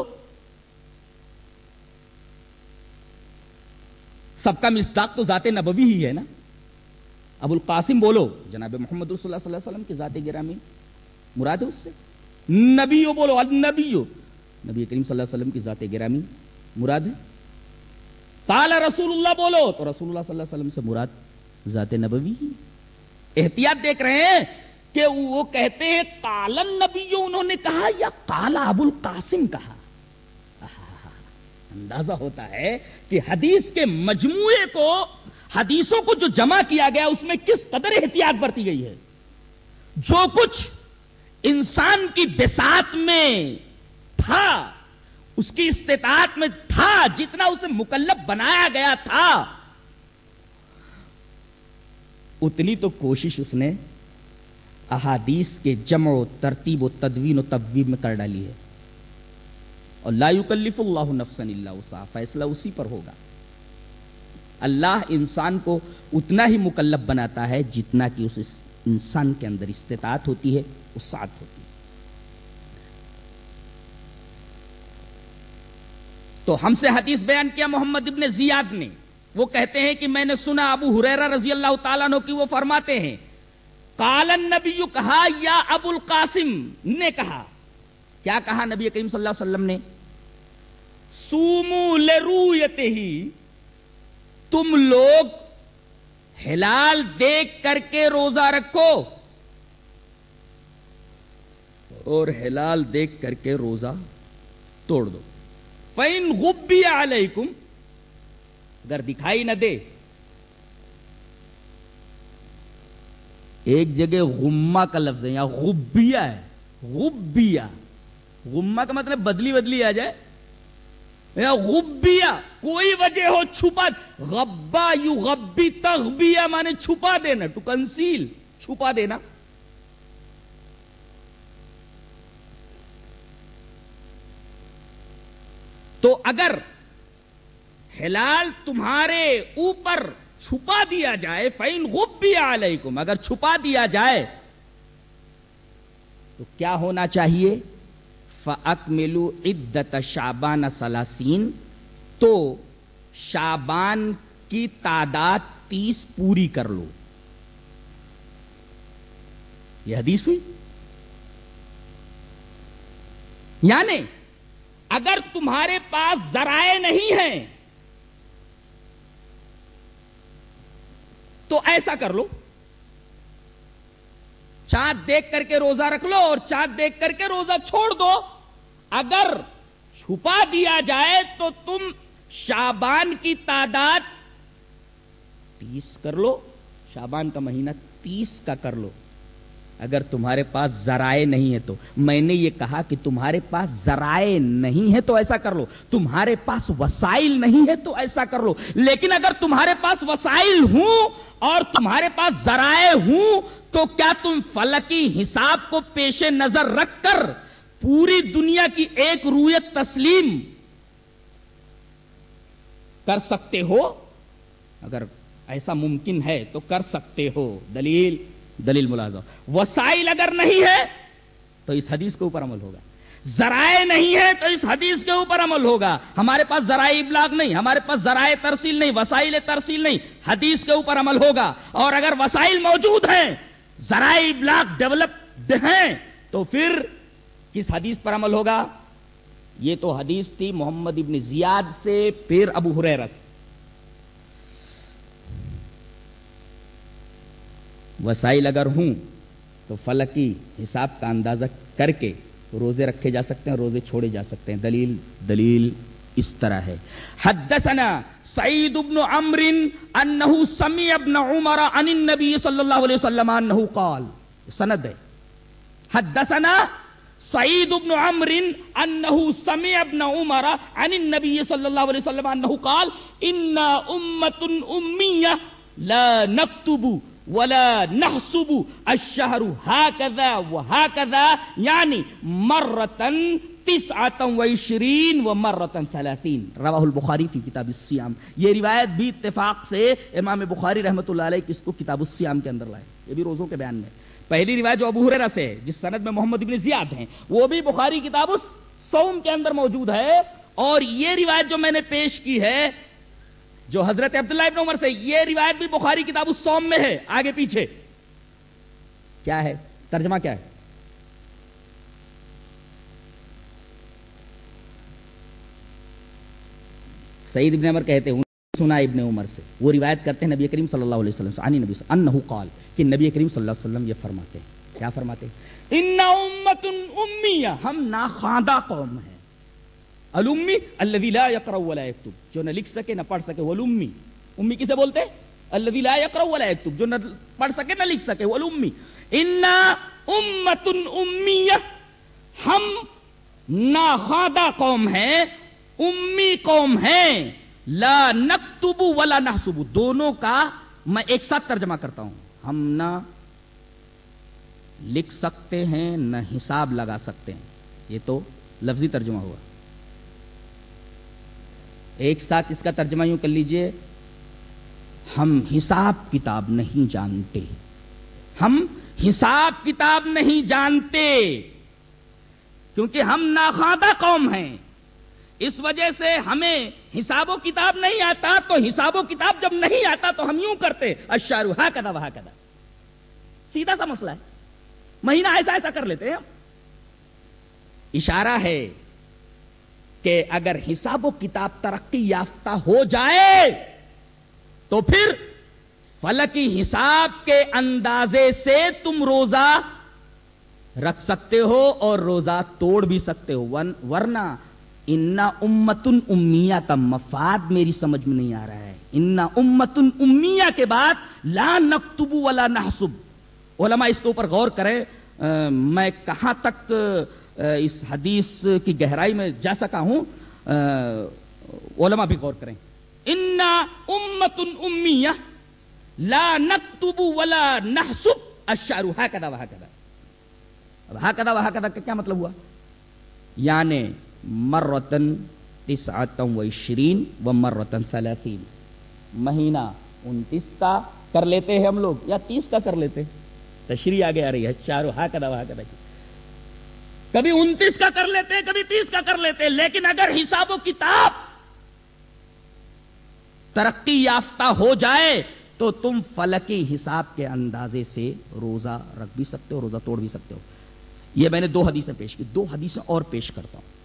[SPEAKER 2] سب کا مصداق تو ذات نبوی ہی ہے نا. ابو القاسم بولو، جناب محمد رسول اللہ صلی اللہ علیہ وسلم کی ذات گرامی مراد ہے اس سے. نبیو بولو، النبیو، نبی کریم صلی اللہ علیہ وسلم کی ذات گرامی مراد ہے. قال رسول اللہ بولو تو رسول اللہ صلی اللہ علیہ وسلم سے مراد ذات نبوی ہی. احتیاط دیکھ رہے ہیں کہ وہ کہتے ہیں قال النبیو انہوں نے کہا یا قال ابو القاسم کہا. اندازہ ہوتا ہے کہ حدیث کے مجموعے کو، حدیثوں کو جو جمع کیا گیا اس میں کس قدر احتیاط برتی گئی ہے. جو کچھ انسان کی بساط میں تھا، اس کی استطاعت میں تھا، جتنا اسے مکلف بنایا گیا تھا، اتنی تو کوشش اس نے احادیث کے جمع و ترتیب و تدوین و تبویب میں کر ڈالی ہے. اور لا یکلف اللہ نفسا الا وسعها، فیصلہ اسی پر ہوگا. اللہ انسان کو اتنا ہی مکلف بناتا ہے جتنا کہ اس انسان کے اندر استطاعت ہوتی ہے، وسعت ہوتی ہے. تو ہم سے حدیث بیان کیا محمد ابن زیاد نے. وہ کہتے ہیں کہ میں نے سنا ابو ہریرہ رضی اللہ تعالیٰ عنہ کی، وہ فرماتے ہیں قال النبی، کہا یا ابو القاسم نے کہا. کیا کہا نبی کریم صلی اللہ علیہ وسلم نے؟ سومو لرؤیتہ، تم لوگ ہلال دیکھ کر کے روزہ رکھو اور ہلال دیکھ کر کے روزہ توڑ دو. فَإِنْ غُبِّيَ عَلَيْكُمْ، اگر دکھائی نہ دے. ایک جگہ غمہ کا لفظ ہے، یہاں غبیہ ہے. غبیہ، غمہ کا مطلب بدلی بدلی آ جائے. یا غبیہ کوئی وجہ ہو چھپا، غبا یغبی تغبیہ مانے چھپا دینا، ٹو کنسیل، چھپا دینا. تو اگر ہلال تمہارے اوپر چھپا دیا جائے، فَإِنْ غُبِّيَ عَلَيْكُمْ، اگر چھپا دیا جائے تو کیا ہونا چاہیے؟ فَأَكْمِلُوا عِدَّةَ شَعْبَانَ ثَلَاثِينَ، تو شعبان کی تعداد تیس پوری کر لو. یہ حدیث ہوئی. یعنی اگر تمہارے پاس ذرائع نہیں ہیں تو ایسا کر لو، چاند دیکھ کر کے روزہ رکھ لو اور چاند دیکھ کر کے روزہ چھوڑ دو. اگر چھپا دیا جائے تو تم شعبان کی تعداد تیس کر لو، شعبان کا مہینہ تیس کا کر لو. اگر تمہارے پاس ذرائع نہیں ہے تو، میں نے یہ کہا کہ تمہارے پاس ذرائع نہیں ہے تو ایسا کر لو، تمہارے پاس وسائل نہیں ہے تو ایسا کر لو. لیکن اگر تمہارے پاس وسائل ہوں اور تمہارے پاس ذرائع ہوں تو کیا تم فلکی حساب کو پیش نظر رکھ کر پوری دنیا کی ایک رویت تسلیم کر سکتے ہو؟ اگر ایسا ممکن ہے تو کر سکتے ہو. دلیل دلیل ملاحظہ. وسائل اگر نہیں ہے تو اس حدیث کے اوپر عمل ہوگا، ذرائع نہیں ہے تو اس حدیث کے اوپر عمل ہوگا. ہمارے پاس ذرائع ابلاغ نہیں، ہمارے پاس ذرائع ترسیل نہیں، وسائل ترسیل نہیں، حدیث کے اوپر عمل ہوگا. اور اگر وسائل موجود ہیں، ذرائع ابلاغ ڈیولپڈ ہیں، تو پھر کس حدیث پر عمل ہوگا؟ یہ تو حدیث تھی محمد ابن زیاد سے، پھر ابو ہریرہ سے. وسائل اگر ہوں تو فلکی حساب کا اندازہ کر کے روزے رکھے جا سکتے ہیں، روزے چھوڑے جا سکتے ہیں. دلیل دلیل اس طرح ہے. حدثنا سعید بن عمرو انه سمع ابن عمر عن النبي صلی اللہ علیہ وسلم انه قال، سند ہے. حدثنا سعید بن عمرو انه سمع ابن عمر عن النبي صلی اللہ علیہ وسلم انه قال ان امة امیہ لا نكتب ولا نحسب الشهر هكذا وهكذا يعني مرة تسعة وعشرين ومرة ثلاثين رواہ البخاری فی کتاب الصیام. یہ روایت بھی اتفاق سے امام بخاری رحمۃ اللہ علیہ اس کو کتاب الصیام کے اندر لائے. یہ بھی روزوں کے بیان میں. پہلی روایت جو ابو ہریرہ سے ہے جس سند میں محمد ابن زیاد ہیں وہ بھی بخاری کتاب الصوم کے اندر موجود ہے. اور یہ روایت جو میں نے پیش کی ہے جو حضرت عبداللہ ابن عمر سے, یہ روایت بھی بخاری کتاب الصوم میں ہے. آگے پیچھے کیا ہے ترجمہ کیا ہے؟ سعید ابن عمر کہتے ہیں سنا ابن عمر سے, وہ روایت کرتے ہیں نبی کریم صلی اللہ علیہ وسلم سے عنی نبی صلی اللہ علیہ وسلم قال کہ نبی کریم صلی اللہ علیہ وسلم یہ فرماتے ہیں. کیا فرماتے ہیں؟ ان امت امیہ, ہم ناخواندہ قوم ہیں. الامی الذی لا یقرأ ولا یکتب, جو نہ لکھ سکے نہ پڑھ سکے. والامی, امی کسے بولتے ہیں؟ الذی لا یقرأ ولا یکتب, جو نہ پڑھ سکے نہ لکھ سکے. والامی ان امت امیہ, ہم ناخواندہ قوم ہیں, امی قوم ہیں. لا نکتب ولا نحسب, دونوں کا میں ایک ساتھ ترجمہ کرتا ہوں. ہم نہ لکھ سکتے ہیں نہ حساب لگا سکتے ہیں. یہ تو لفظی ترجمہ ہوا. ایک ساتھ اس کا ترجمہ یوں کر لیجئے, ہم حساب کتاب نہیں جانتے. ہم حساب کتاب نہیں جانتے کیونکہ ہم ناخواندہ قوم ہیں. اس وجہ سے ہمیں حساب و کتاب نہیں آتا, تو حساب و کتاب جب نہیں آتا تو ہم یوں کرتے الشہر ہکذا وہکذا. سیدھا سا مسئلہ ہے, مہینہ ایسا ایسا کر لیتے ہیں. اشارہ ہے کہ اگر حساب و کتاب ترقی یافتہ ہو جائے تو پھر فلکی حساب کے اندازے سے تم روزہ رکھ سکتے ہو اور روزہ توڑ بھی سکتے ہو. ورنہ انا امتن امیہ کا مفاد میری سمجھ میں نہیں آ رہا ہے. انا امتن امیہ کے بعد لا نکتب ولا نحسب, علماء اس کے اوپر غور کریں. میں کہاں تک اس حدیث کی گہرائی میں جا سکا ہوں, علماء بھی غور کریں. انا امتن امیہ لا نکتب ولا نحسب الشہر ہکذا وہکذا. اب ہکذا وہکذا کا کیا مطلب ہوا؟ یعنی مرتن تسعۃ وعشرین و مرتن ثلاثین, مہینہ انتیس کا کر لیتے ہیں ہم لوگ یا تیس کا کر لیتے ہیں. تشریح آگے آ رہی ہے شارو ہکذا وہکذا کی. کبھی انتیس کا کر لیتے ہیں کبھی تیس کا کر لیتے ہیں. لیکن اگر حساب و کتاب ترقی یافتہ ہو جائے تو تم فلکی حساب کے اندازے سے روزہ رکھ بھی سکتے ہو, روزہ توڑ بھی سکتے ہو. یہ میں نے دو حدیثیں پیش کی, دو حدیثیں اور پیش کرتا ہوں.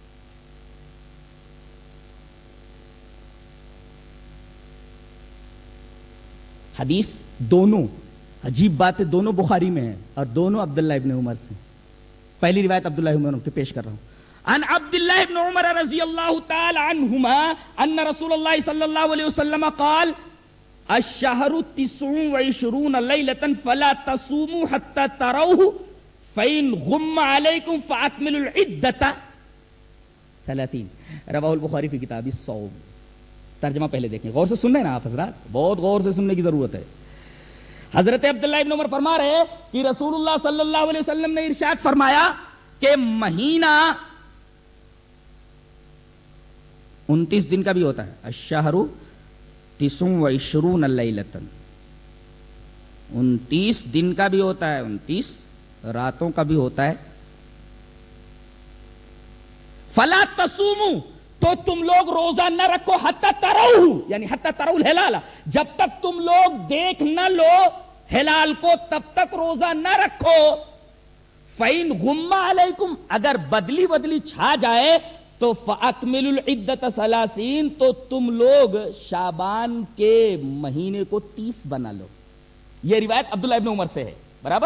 [SPEAKER 2] حدیث دونوں, عجیب بات ہے, دونوں بخاری میں ہیں اور دونوں عبداللہ ابن عمر سے. پہلی روایت عبداللہ ابن عمر سے پیش کر رہا ہوں. عن عبداللہ ابن عمر رضی اللہ تعالی عنہما ان رسول اللہ صلی اللہ علیہ وسلم قال الشہر تسع وعشرون لیلۃ فلا تصوموا حتى تروه فإن غم علیکم فاکملوا العدۃ ثلاثین. رواہ البخاری فی کتاب الصوم. ترجمہ پہلے دیکھیں, غور سے سن رہے ہیں نا آپ حضرات, بہت غور سے سننے کی ضرورت ہے. حضرت عبداللہ ابن عمر فرما رہے ہیں کہ رسول اللہ صلی اللہ علیہ وسلم نے ارشاد فرمایا کہ مہینہ انتیس دن کا بھی ہوتا ہے. الشہر تسع وعشرون لیلۃ, انتیس دن کا بھی ہوتا ہے, انتیس راتوں کا بھی ہوتا ہے. فلا تصوموا, تو تم لوگ روزہ نہ رکھو حتی تروہ, یعنی حتی تروہ الہلال, جب تک تم لوگ دیکھ نہ لو ہلال کو تب تک روزہ نہ رکھو. فَإِنْ غُمَّ عَلَيْكُمْ, اگر بدلی بدلی چھا جائے تو فَأَكْمِلُوا الْعِدَّةَ ثَلَاثِينَ, تو تم لوگ شعبان کے مہینے کو تیس بنا لو. یہ روایت عبداللہ ابن عمر سے ہے, برابر.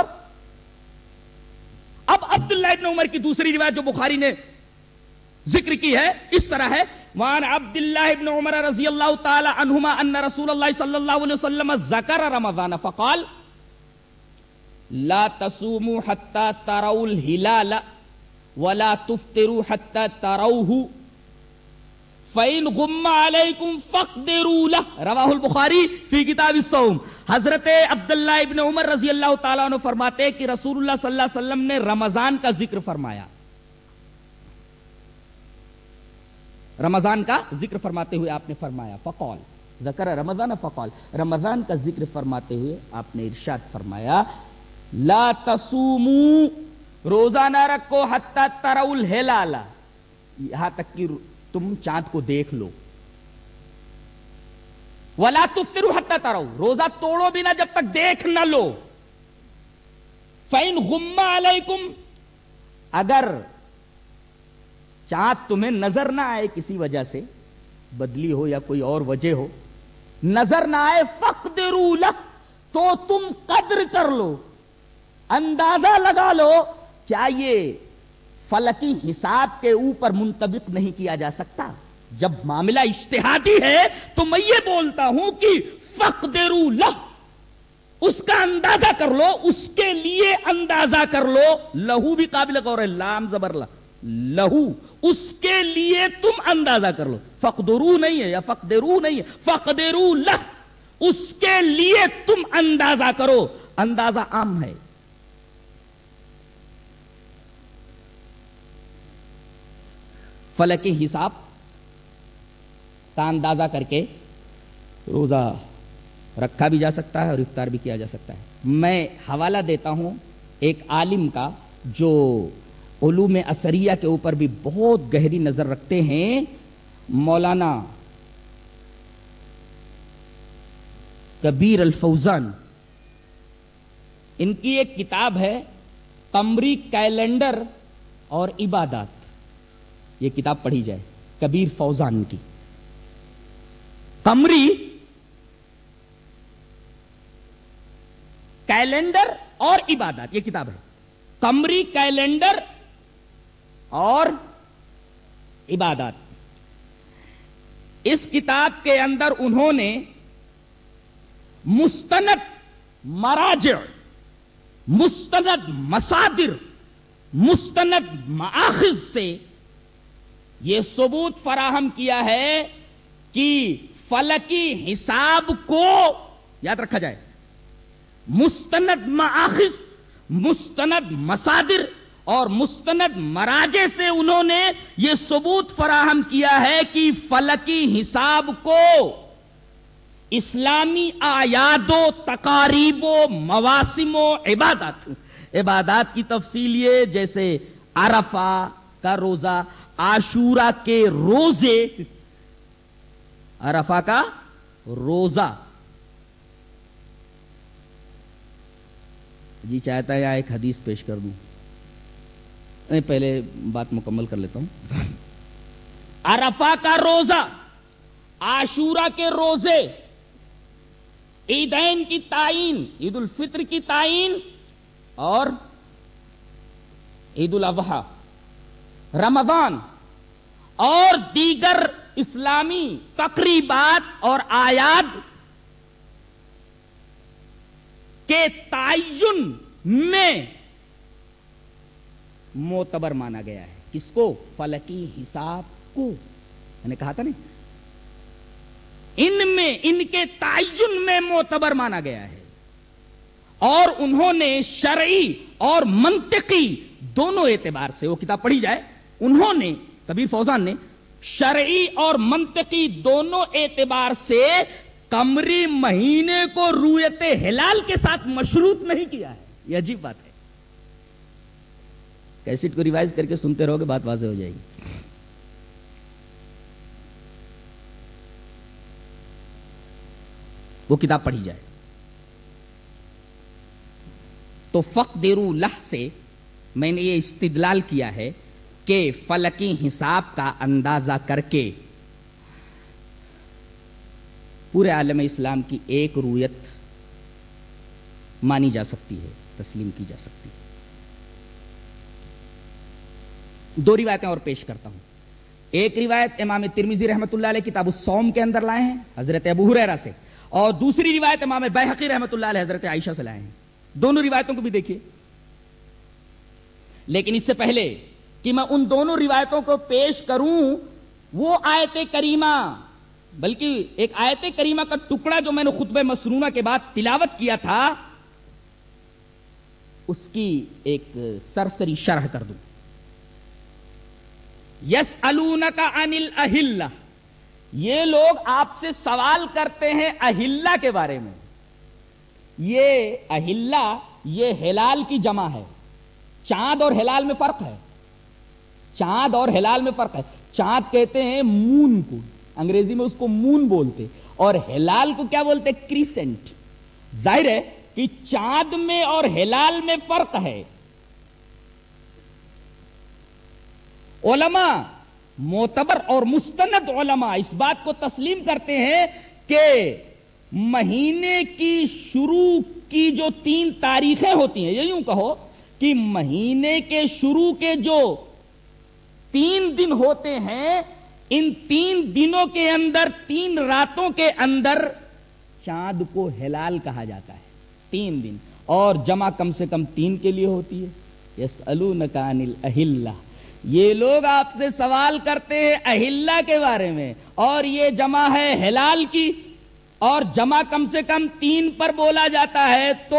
[SPEAKER 2] اب عبداللہ ابن عمر کی دوسری روایت جو بخاری نے ذکر کی ہے اس طرح ہے. وعن عبداللہ ابن عمر رضی اللہ تعالی عنہما ان رسول اللہ صلی اللہ علیہ وسلم ذکر رمضان فقال لا تصوموا حتى تروا الهلال ولا تفطروا حتى تروه فَإِنْ غُمَّ عَلَيْكُمْ فَاقْدِرُوا لَهُ رواہ البخاری فی کتاب الصوم۔ حضرت عبداللہ ابن عمر رضی اللہ تعالیٰ عنہ فرماتے ہیں کہ رسول اللہ صلی اللہ علیہ وسلم نے رمضان کا ذکر فرمایا، رمضان کا ذکر فرماتے ہوئے آپ نے فرمایا فقال ذکر رمضان فقال، رمضان کا ذکر فرماتے ہوئے آپ نے ارشاد فرمایا لا تصوموا، روزہ نہ رکھو حتی تروا الہلال، یہاں تک کہ تم چاند کو دیکھ لو، ولا تفطروا حتی تروا، روزہ توڑو بھی نہ جب تک دیکھ نہ لو، فإن غم علیکم، اگر چاند تمہیں نظر نہ آئے کسی وجہ سے، بدلی ہو یا کوئی اور وجہ ہو، نظر نہ آئے فقدروا لہ، تو تم قدر کر لو، اندازہ لگا لو۔ کیا یہ فلکی حساب کے اوپر منطبق نہیں کیا جا سکتا؟ جب معاملہ اجتہادی ہے تو میں یہ بولتا ہوں کہ فقدروا لہ، اس کا اندازہ کر لو، اس کے لیے اندازہ کر لو، لہو بھی قابل غور ہے، لام زبر لا، لہو، اس کے لیے تم اندازہ کر لو، فقدروا نہیں ہے یا فقدروا نہیں ہے، فقدروا لہ، اس کے لیے تم اندازہ کرو۔ اندازہ عام ہے، فلکی حساب کا اندازہ کر کے روزہ رکھا بھی جا سکتا ہے اور افطار بھی کیا جا سکتا ہے۔ میں حوالہ دیتا ہوں ایک عالم کا جو علوم اثریہ کے اوپر بھی بہت گہری نظر رکھتے ہیں، مولانا کبیر الفوزان، ان کی ایک کتاب ہے قمری کیلنڈر اور عبادات، یہ کتاب پڑھی جائے، کبیر فوزان کی، قمری کیلنڈر اور عبادات، یہ کتاب ہے، قمری کیلنڈر اور عبادات۔ اس کتاب کے اندر انہوں نے مستند مراجع، مستند مصادر، مستند مآخذ سے یہ ثبوت فراہم کیا ہے کہ فلکی حساب کو یاد رکھا جائے، مستند مآخذ، مستند مصادر اور مستند مراجع سے انہوں نے یہ ثبوت فراہم کیا ہے کہ فلکی حساب کو اسلامی اعیاد و تقاریب و مواسم و عبادات، عبادات کی تفصیل یہ جیسے عرفہ کا روزہ، عاشورہ کے روزے، عرفہ کا روزہ، جی چاہتا ہے ایک حدیث پیش کر دوں، میں پہلے بات مکمل کر لیتا ہوں۔ عرفہ کا روزہ، عاشورہ کے روزے، عیدین کی تعین، عید الفطر کی تعین اور عید الاضحیٰ، رمضان اور دیگر اسلامی تقریبات اور اعیاد کے تعین میں معتبر مانا گیا ہے۔ کس کو؟ فلکی حساب کو، میں نے کہا تھا نہیں، ان میں، ان کے تعین میں معتبر مانا گیا ہے، اور انہوں نے شرعی اور منطقی دونوں اعتبار سے، وہ کتاب پڑھی جائے، انہوں نے، کبیر فوزان نے شرعی اور منطقی دونوں اعتبار سے قمری مہینے کو رویت ہلال کے ساتھ مشروط نہیں کیا ہے۔ یہ عجیب بات ہے، کیسٹ کو ریوائز کر کے سنتے رہو گے بات واضح ہو جائے گی۔ وہ کتاب پڑھی جائے تو فقدروا لہ سے میں نے یہ استدلال کیا ہے کہ فلکی حساب کا اندازہ کر کے پورے عالم اسلام کی ایک رویت مانی جا سکتی ہے، تسلیم کی جا سکتی ہے۔ دو روایتیں اور پیش کرتا ہوں۔ ایک روایت امام ترمذی رحمۃ اللہ علیہ کتاب الصوم کے اندر لائے ہیں حضرت ابو ہریرہ سے، اور دوسری روایت امام بیہقی رحمۃ اللہ علیہ حضرت عائشہ سے لائے ہیں۔ دونوں روایتوں کو بھی دیکھیے، لیکن اس سے پہلے کہ میں ان دونوں روایتوں کو پیش کروں وہ آیت کریمہ، بلکہ ایک آیت کریمہ کا ٹکڑا جو میں نے خطبہ مسنونہ کے بعد تلاوت کیا تھا، اس کی ایک سرسری شرح کر دوں. یسألونک عن الاہلہ، یہ لوگ آپ سے سوال کرتے ہیں اہلہ کے بارے میں. یہ اہلہ یہ ہلال کی جمع ہے. چاند اور ہلال میں فرق ہے. چاند اور ہلال میں فرق ہے. چاند کہتے ہیں مون کو، انگریزی میں اس کو مون بولتے، اور ہلال کو کیا بولتے؟ کریسنٹ. ظاہر ہے کہ چاند میں اور ہلال میں فرق ہے. علماء معتبر اور مستند علماء اس بات کو تسلیم کرتے ہیں کہ مہینے کی شروع کی جو تین تاریخیں ہوتی ہیں، یہ یوں کہو کہ مہینے کے شروع کے جو تین دن ہوتے ہیں، ان تین دنوں کے اندر، تین راتوں کے اندر چاند کو ہلال کہا جاتا ہے. تین دن، اور جمع کم سے کم تین کے لیے ہوتی ہے. یسألونک عن الاہلہ، یہ لوگ آپ سے سوال کرتے ہیں اہلہ کے بارے میں، اور یہ جمع ہے ہلال کی، اور جمع کم سے کم تین پر بولا جاتا ہے. تو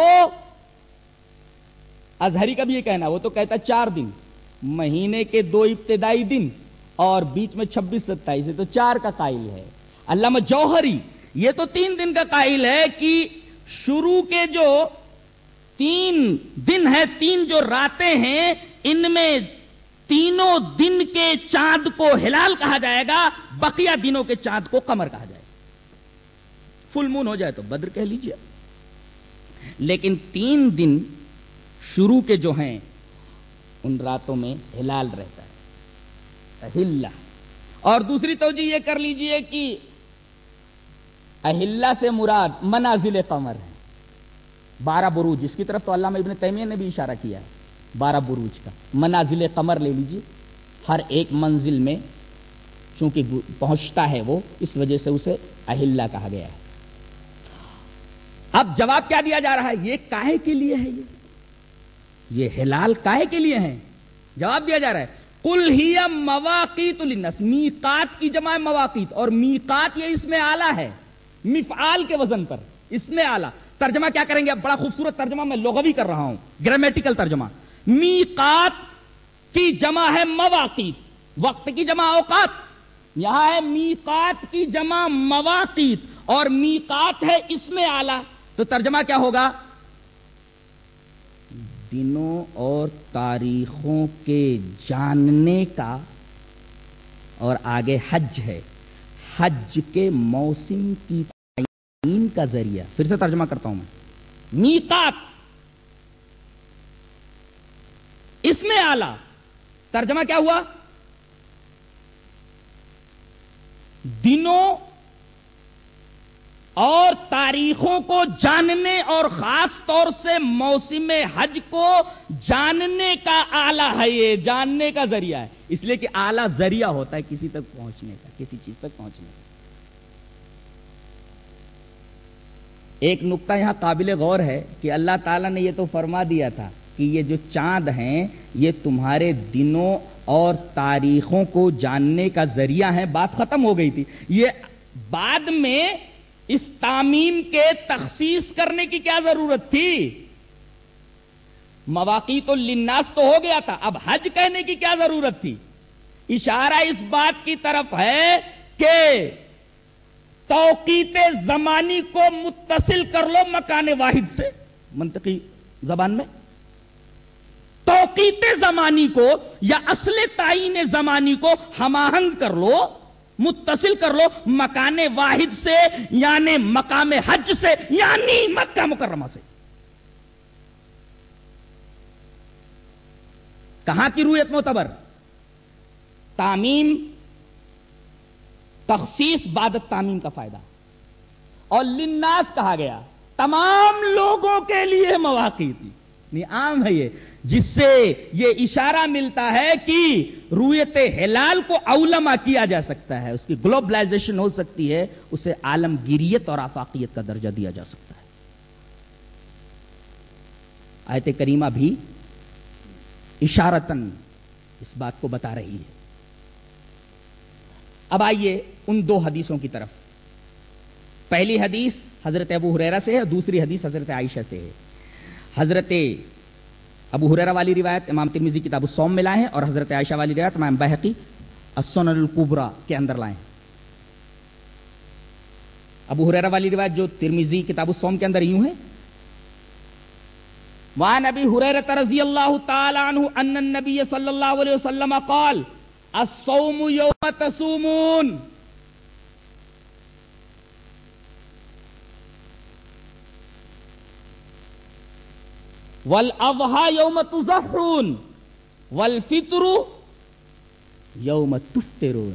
[SPEAKER 2] ازہری کا بھی یہ کہنا، وہ تو کہتا ہے چار دن، مہینے کے دو ابتدائی دن اور بیچ میں چھبیس ستائیس ہے، تو چار کا قائل ہے. علامہ جوہری یہ تو تین دن کا قائل ہے کہ شروع کے جو تین دن ہیں، تین جو راتیں ہیں، ان میں تینوں دن کے چاند کو ہلال کہا جائے گا، بقیہ دنوں کے چاند کو قمر کہا جائے گا. فل مون ہو جائے تو بدر کہہ لیجئے. لیکن تین دن شروع کے جو ہیں ان راتوں میں ہلال رہتا ہے، اہلہ. اور دوسری توجہ یہ کر لیجئے کہ اہلہ سے مراد منازل قمر ہے. بارہ بروج، اس کی طرف تو علامہ ابن تیمیہ نے بھی اشارہ کیا ہے. بارہ بروج کا منازل قمر لے لیجئے. ہر ایک منزل میں چونکہ پہنچتا ہے وہ، اس وجہ سے اسے اہلہ کہا گیا ہے. اب جواب کیا دیا جا رہا ہے؟ یہ کاہے کے لیے ہے؟ یہ یہ ہلال کاہے کے لیے ہیں؟ جواب دیا جا رہا ہے قل ہی مواقیت للناس. میقات کی جمع ہے مواقیت، اور میقات یہ اس میں آلہ ہے، مفعال کے وزن پر اس میں آلہ. ترجمہ کیا کریں گے؟ اب بڑا خوبصورت ترجمہ میں لغوی کر رہا ہوں، گرامیٹیکل ترجمہ. میقات کی جمع ہے مواقیت، وقت کی جمع اوقات. یہاں ہے میقات کی جمع مواقیت، اور میقات ہے اس میں آلہ. تو ترجمہ کیا ہوگا؟ دنوں اور تاریخوں کے جاننے کا، اور آگے حج ہے، حج کے موسم کی تعین کا ذریعہ. پھر سے ترجمہ کرتا ہوں میں. میقات اس میں آلہ. ترجمہ کیا ہوا؟ دنوں اور تاریخوں کو جاننے، اور خاص طور سے موسم حج کو جاننے کا آلہ ہے، یہ جاننے کا ذریعہ ہے. اس لیے کہ آلہ ذریعہ ہوتا ہے کسی تک پہنچنے کا، کسی چیز تک پہنچنے کا. ایک نقطہ یہاں قابل غور ہے کہ اللہ تعالیٰ نے یہ تو فرما دیا تھا کہ یہ جو چاند ہیں یہ تمہارے دنوں اور تاریخوں کو جاننے کا ذریعہ ہیں. بات ختم ہو گئی تھی. یہ بعد میں اس تعمیم کے تخصیص کرنے کی کیا ضرورت تھی؟ مواقیت للناس تو ہو گیا تھا، اب حج کہنے کی کیا ضرورت تھی؟ اشارہ اس بات کی طرف ہے کہ توقیت زمانی کو متصل کر لو مکان واحد سے. منطقی زبان میں توقیت زمانی کو یا اصل تعین زمانی کو ہم آہنگ کر لو، متصل کر لو مکان واحد سے، یعنی مقام حج سے، یعنی مکہ مکرمہ سے. کہاں کی رویت معتبر؟ تعمیم، تخصیص بعد تعمیم کا فائدہ. اور للناس کہا گیا، تمام لوگوں کے لیے مواقع تھی. نہیں عام ہے یہ، جس سے یہ اشارہ ملتا ہے کہ رویت ہلال کو اولما کیا جا سکتا ہے، اس کی گلوبلائزیشن ہو سکتی ہے، اسے عالمگیریت اور آفاقیت کا درجہ دیا جا سکتا ہے. آیت کریمہ بھی اشارتاً اس بات کو بتا رہی ہے. اب آئیے ان دو حدیثوں کی طرف. پہلی حدیث حضرت ابو ہریرہ سے ہے اور دوسری حدیث حضرت عائشہ سے ہے. حضرت ابو ہریرہ والی روایت امام ترمذی کتاب الصوم میں لائے ہیں اور حضرت عائشہ والی روایت امام بہقی السنن الکبریٰ کے اندر لائے ہیں. ابو ہریرہ والی روایت جو ترمذی کتاب الصوم کے اندر یوں ہے: وعن ابی ہریرہ رضی اللہ تعالی عنہ ان النبی صلی اللہ علیہ وسلم قال الصوم یوم تصومون والاضحى یوم تضحون والفطر یوم تفطرون.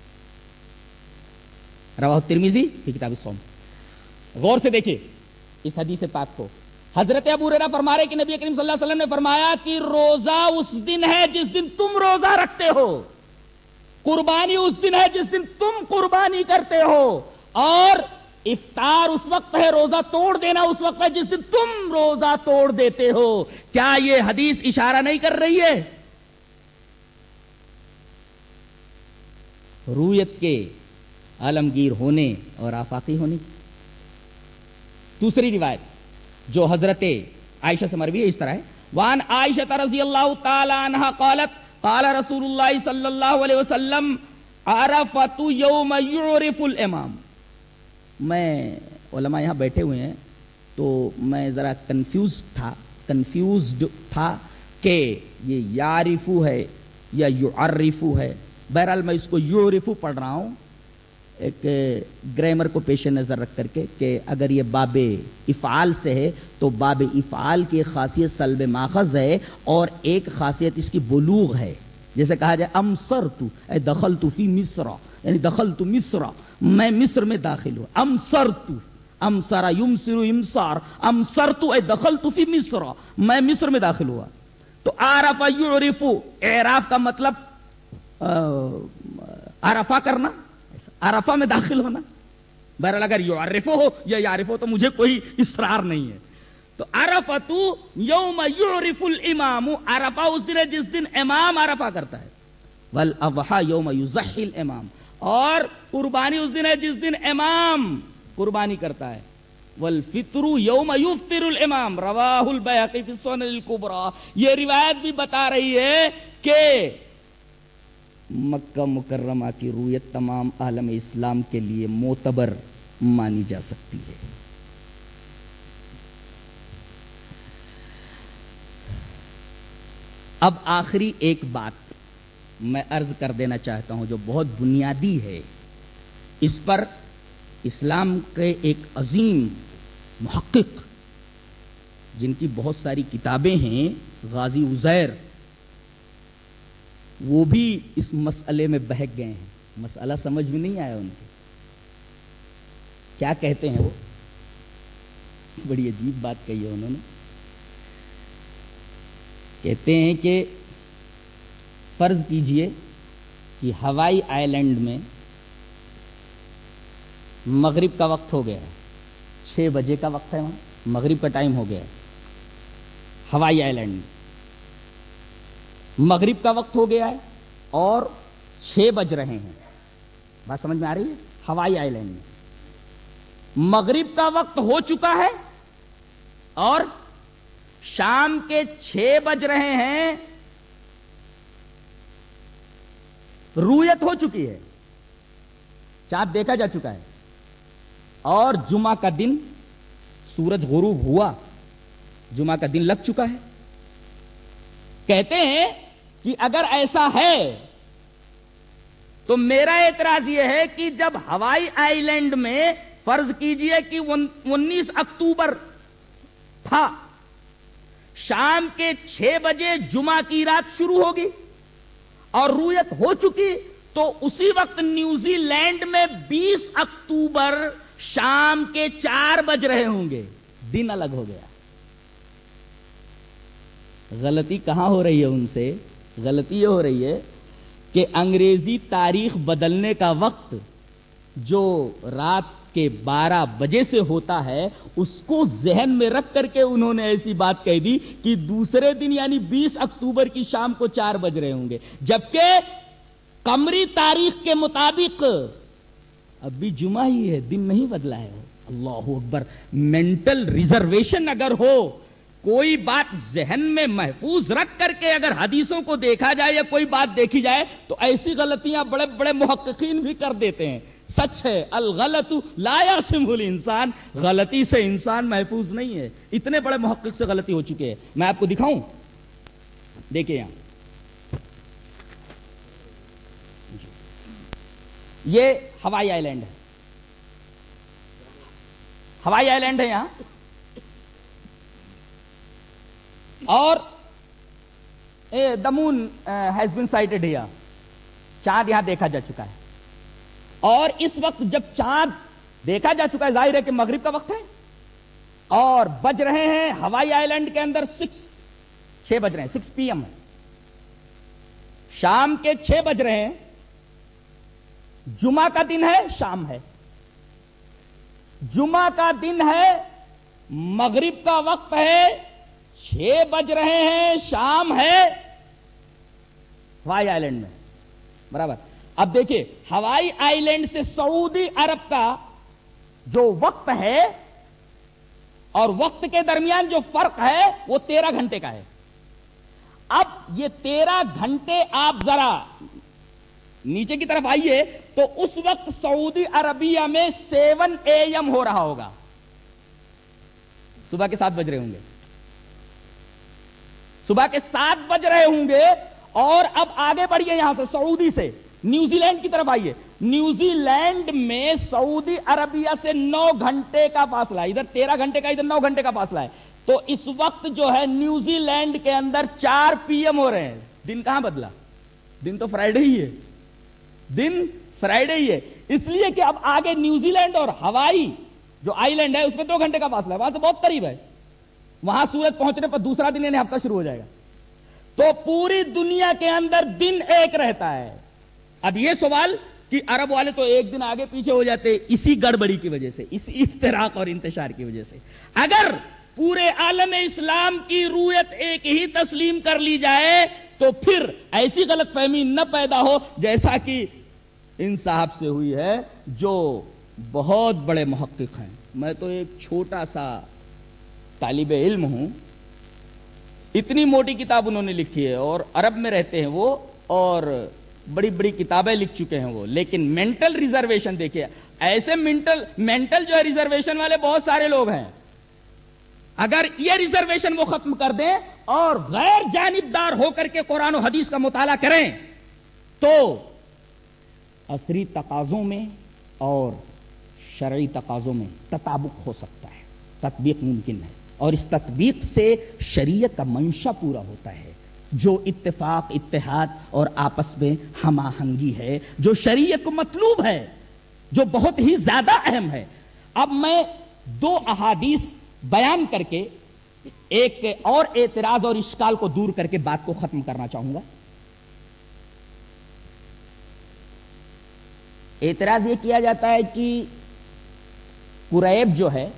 [SPEAKER 2] رواہ ترمذی فی کتاب الصوم. غور سے دیکھیے اس حدیث پاک کو. حضرت ابو ہریرہ فرما رہے کہ نبی کریم صلی اللہ علیہ وسلم نے فرمایا کہ روزہ اس دن ہے جس دن تم روزہ رکھتے ہو، قربانی اس دن ہے جس دن تم قربانی کرتے ہو، اور افطار اس وقت ہے، روزہ توڑ دینا اس وقت ہے جس دن تم روزہ توڑ دیتے ہو. کیا یہ حدیث اشارہ نہیں کر رہی ہے رویت کے عالمگیر ہونے اور آفاقی ہونے؟ دوسری روایت جو حضرت عائشہ سے مروی ہے اس طرح ہے: وان عائشہ رضی اللہ تعالی عنہا قالت قال رسول اللہ صلی اللہ علیہ وسلم عرفۃ یوم یعرف الامام. میں علماء یہاں بیٹھے ہوئے ہیں تو میں ذرا کنفیوز تھا کنفیوزڈ تھا کہ یہ یعرفو ہے یا یعرفو ہے. بہرحال میں اس کو یعرفو پڑھ رہا ہوں ایک گرامر کو پیش نظر رکھ کر کے کہ اگر یہ باب افعال سے ہے تو باب افعال کی ایک خاصیت سلب ماخذ ہے اور ایک خاصیت اس کی بلوغ ہے. جیسے کہا جائے امسرت اے دخلت فی مصر، یعنی دخلت مصر، میں مصر میں داخل ہوں. امسرت امسر یمسر امسار، امسرت اے دخلت فی مصر، میں مصر میں داخل ہوا. تو عرف یعرف، اعراف کا مطلب عرفہ کرنا، عرفہ میں داخل ہونا. بہرحال اگر یعرفو ہو یا یعرفو تو مجھے کوئی اصرار نہیں ہے. تو عرفۃ یوم یعرف الامام، عرفہ اس دن ہے جس دن امام عرفہ کرتا ہے. والاضحى یوم یضحی الامام، اور قربانی اس دن ہے جس دن امام قربانی کرتا ہے. والفطر یوم یفطر الامام، رواہ البیہقی فی السنن الکبریٰ. یہ روایت بھی بتا رہی ہے کہ مکہ مکرمہ کی رویت تمام عالم اسلام کے لیے معتبر مانی جا سکتی ہے. اب آخری ایک بات میں عرض کر دینا چاہتا ہوں جو بہت بنیادی ہے. اس پر اسلام کے ایک عظیم محقق جن کی بہت ساری کتابیں ہیں، غازی عزیر، وہ بھی اس مسئلے میں بہک گئے ہیں. مسئلہ سمجھ میں نہیں آیا ان کے. کیا کہتے ہیں وہ؟ بڑی عجیب بات کہی ہے انہوں نے. کہتے ہیں کہ فرض کیجئے کہ ہوائی آئی لینڈ میں مغرب کا وقت ہو گیا ہے، چھ بجے کا وقت ہے، وہاں مغرب کا ٹائم ہو گیا ہے. ہوائی آئی لینڈ میں مغرب کا وقت ہو گیا ہے اور چھ بج رہے ہیں. بات سمجھ میں آ رہی ہے؟ ہوائی آئی لینڈ میں مغرب کا وقت ہو چکا ہے اور شام کے چھ بج رہے ہیں، رویت ہو چکی ہے، چاند دیکھا جا چکا ہے، اور جمعہ کا دن سورج غروب ہوا، جمعہ کا دن لگ چکا ہے. کہتے ہیں کہ اگر ایسا ہے تو میرا اعتراض یہ ہے کہ جب ہوائی آئی لینڈ میں فرض کیجئے کہ انیس اکتوبر تھا، شام کے چھ بجے جمعہ کی رات شروع ہوگی اور رویت ہو چکی، تو اسی وقت نیوزی لینڈ میں بیس اکتوبر شام کے چار بج رہے ہوں گے، دن الگ ہو گیا. غلطی کہاں ہو رہی ہے ان سے؟ غلطی یہ ہو رہی ہے کہ انگریزی تاریخ بدلنے کا وقت جو رات کے بارہ بجے سے ہوتا ہے اس کو ذہن میں رکھ کر کے انہوں نے ایسی بات کہہ دی کہ دوسرے دن یعنی بیس اکتوبر کی شام کو چار بج رہے ہوں گے، جبکہ قمری تاریخ کے مطابق اب بھی جمعہ ہی ہے، دن نہیں بدلا ہے. اللہ اکبر. مینٹل ریزرویشن اگر ہو، کوئی بات ذہن میں محفوظ رکھ کر کے اگر حدیثوں کو دیکھا جائے یا کوئی بات دیکھی جائے تو ایسی غلطیاں بڑے بڑے محققین بھی کر دیتے ہیں. سچ ہے، الغلط لا یعصمہ الانسان، غلطی سے انسان محفوظ نہیں ہے. اتنے بڑے محقق سے غلطی ہو چکے ہیں. میں آپ کو دکھاؤں، دیکھیں یہاں یہ ہوائی آئی لینڈ ہے. ہوائی آئی لینڈ ہے یہاں، اور the moon has been sighted here. چاند یہاں دیکھا جا چکا ہے، اور اس وقت جب چاند دیکھا جا چکا ہے، ظاہر ہے کہ مغرب کا وقت ہے، اور بج رہے ہیں ہوائی آئی لینڈ کے اندر سکس چھ بج رہے ہیں، سکس پی ایم ہے، شام کے چھ بج رہے ہیں. جمعہ کا دن ہے، شام ہے. جمعہ کا دن ہے، مغرب کا وقت ہے، چھ بج رہے ہیں، شام ہے ہوائی آئی لینڈ میں. برابر. اب دیکھیے ہوائی آئی لینڈ سے سعودی عرب کا جو وقت ہے اور وقت کے درمیان جو فرق ہے وہ تیرہ گھنٹے کا ہے. اب یہ تیرہ گھنٹے آپ ذرا نیچے کی طرف آئیے تو اس وقت سعودی عربیہ میں سیون اے ایم ہو رہا ہوگا، صبح کے سات بج رہے ہوں گے، صبح کے سات بج رہے ہوں گے. اور اب آگے بڑھیے یہاں سے سعودی سے نیوزی لینڈ کی طرف آئیے. نیوزی لینڈ میں سعودی عربیہ سے نو گھنٹے کا فاصلہ ہے، ادھر تیرہ گھنٹے کا ادھر نو گھنٹے کا فاصلہ ہے. تو اس وقت جو ہے نیوزی لینڈ کے اندر چار پی ایم ہو رہے ہیں. دن کہاں بدلا؟ دن تو فرائیڈے ہی ہے، دن فرائیڈے ہی ہے. اس لیے کہ اب آگے نیوزی لینڈ اور ہوائی جو آئی لینڈ ہے اس میں دو گھنٹے کا فاصلہ ہے، وہاں سے بہت قریب ہے. وہاں سورج پہنچنے پر دوسرا دن یعنی ہفتہ شروع ہو جائے گا. تو پوری دنیا کے اندر دن ایک رہتا ہے. اب یہ سوال کہ عرب والے تو ایک دن آگے پیچھے ہو جاتے اسی گڑبڑی کی وجہ سے، اسی افتراق اور انتشار کی وجہ سے. اگر پورے عالم اسلام کی رویت ایک ہی تسلیم کر لی جائے تو پھر ایسی غلط فہمی نہ پیدا ہو جیسا کہ ان صاحب سے ہوئی ہے جو بہت بڑے محقق ہیں. میں تو ایک چھوٹا سا طالب علم ہوں. اتنی موٹی کتاب انہوں نے لکھی ہے اور عرب میں رہتے ہیں وہ اور بڑی بڑی کتابیں لکھ چکے ہیں وہ. لیکن مینٹل ریزرویشن دیکھیے، ایسے مینٹل مینٹل جو ہے ریزرویشن والے بہت سارے لوگ ہیں. اگر یہ ریزرویشن وہ ختم کر دیں اور غیر جانبدار ہو کر کے قرآن و حدیث کا مطالعہ کریں تو عصری تقاضوں میں اور شرعی تقاضوں میں تطابق ہو سکتا ہے، تطبیق ممکن ہے. اور اس تطبیق سے شریعت کا منشا پورا ہوتا ہے، جو اتفاق، اتحاد اور آپس میں ہم آہنگی ہے، جو شریعت کو مطلوب ہے، جو بہت ہی زیادہ اہم ہے. اب میں دو احادیث بیان کر کے ایک اور اعتراض اور اشکال کو دور کر کے بات کو ختم کرنا چاہوں گا. اعتراض یہ کیا جاتا ہے کہ قریب جو ہے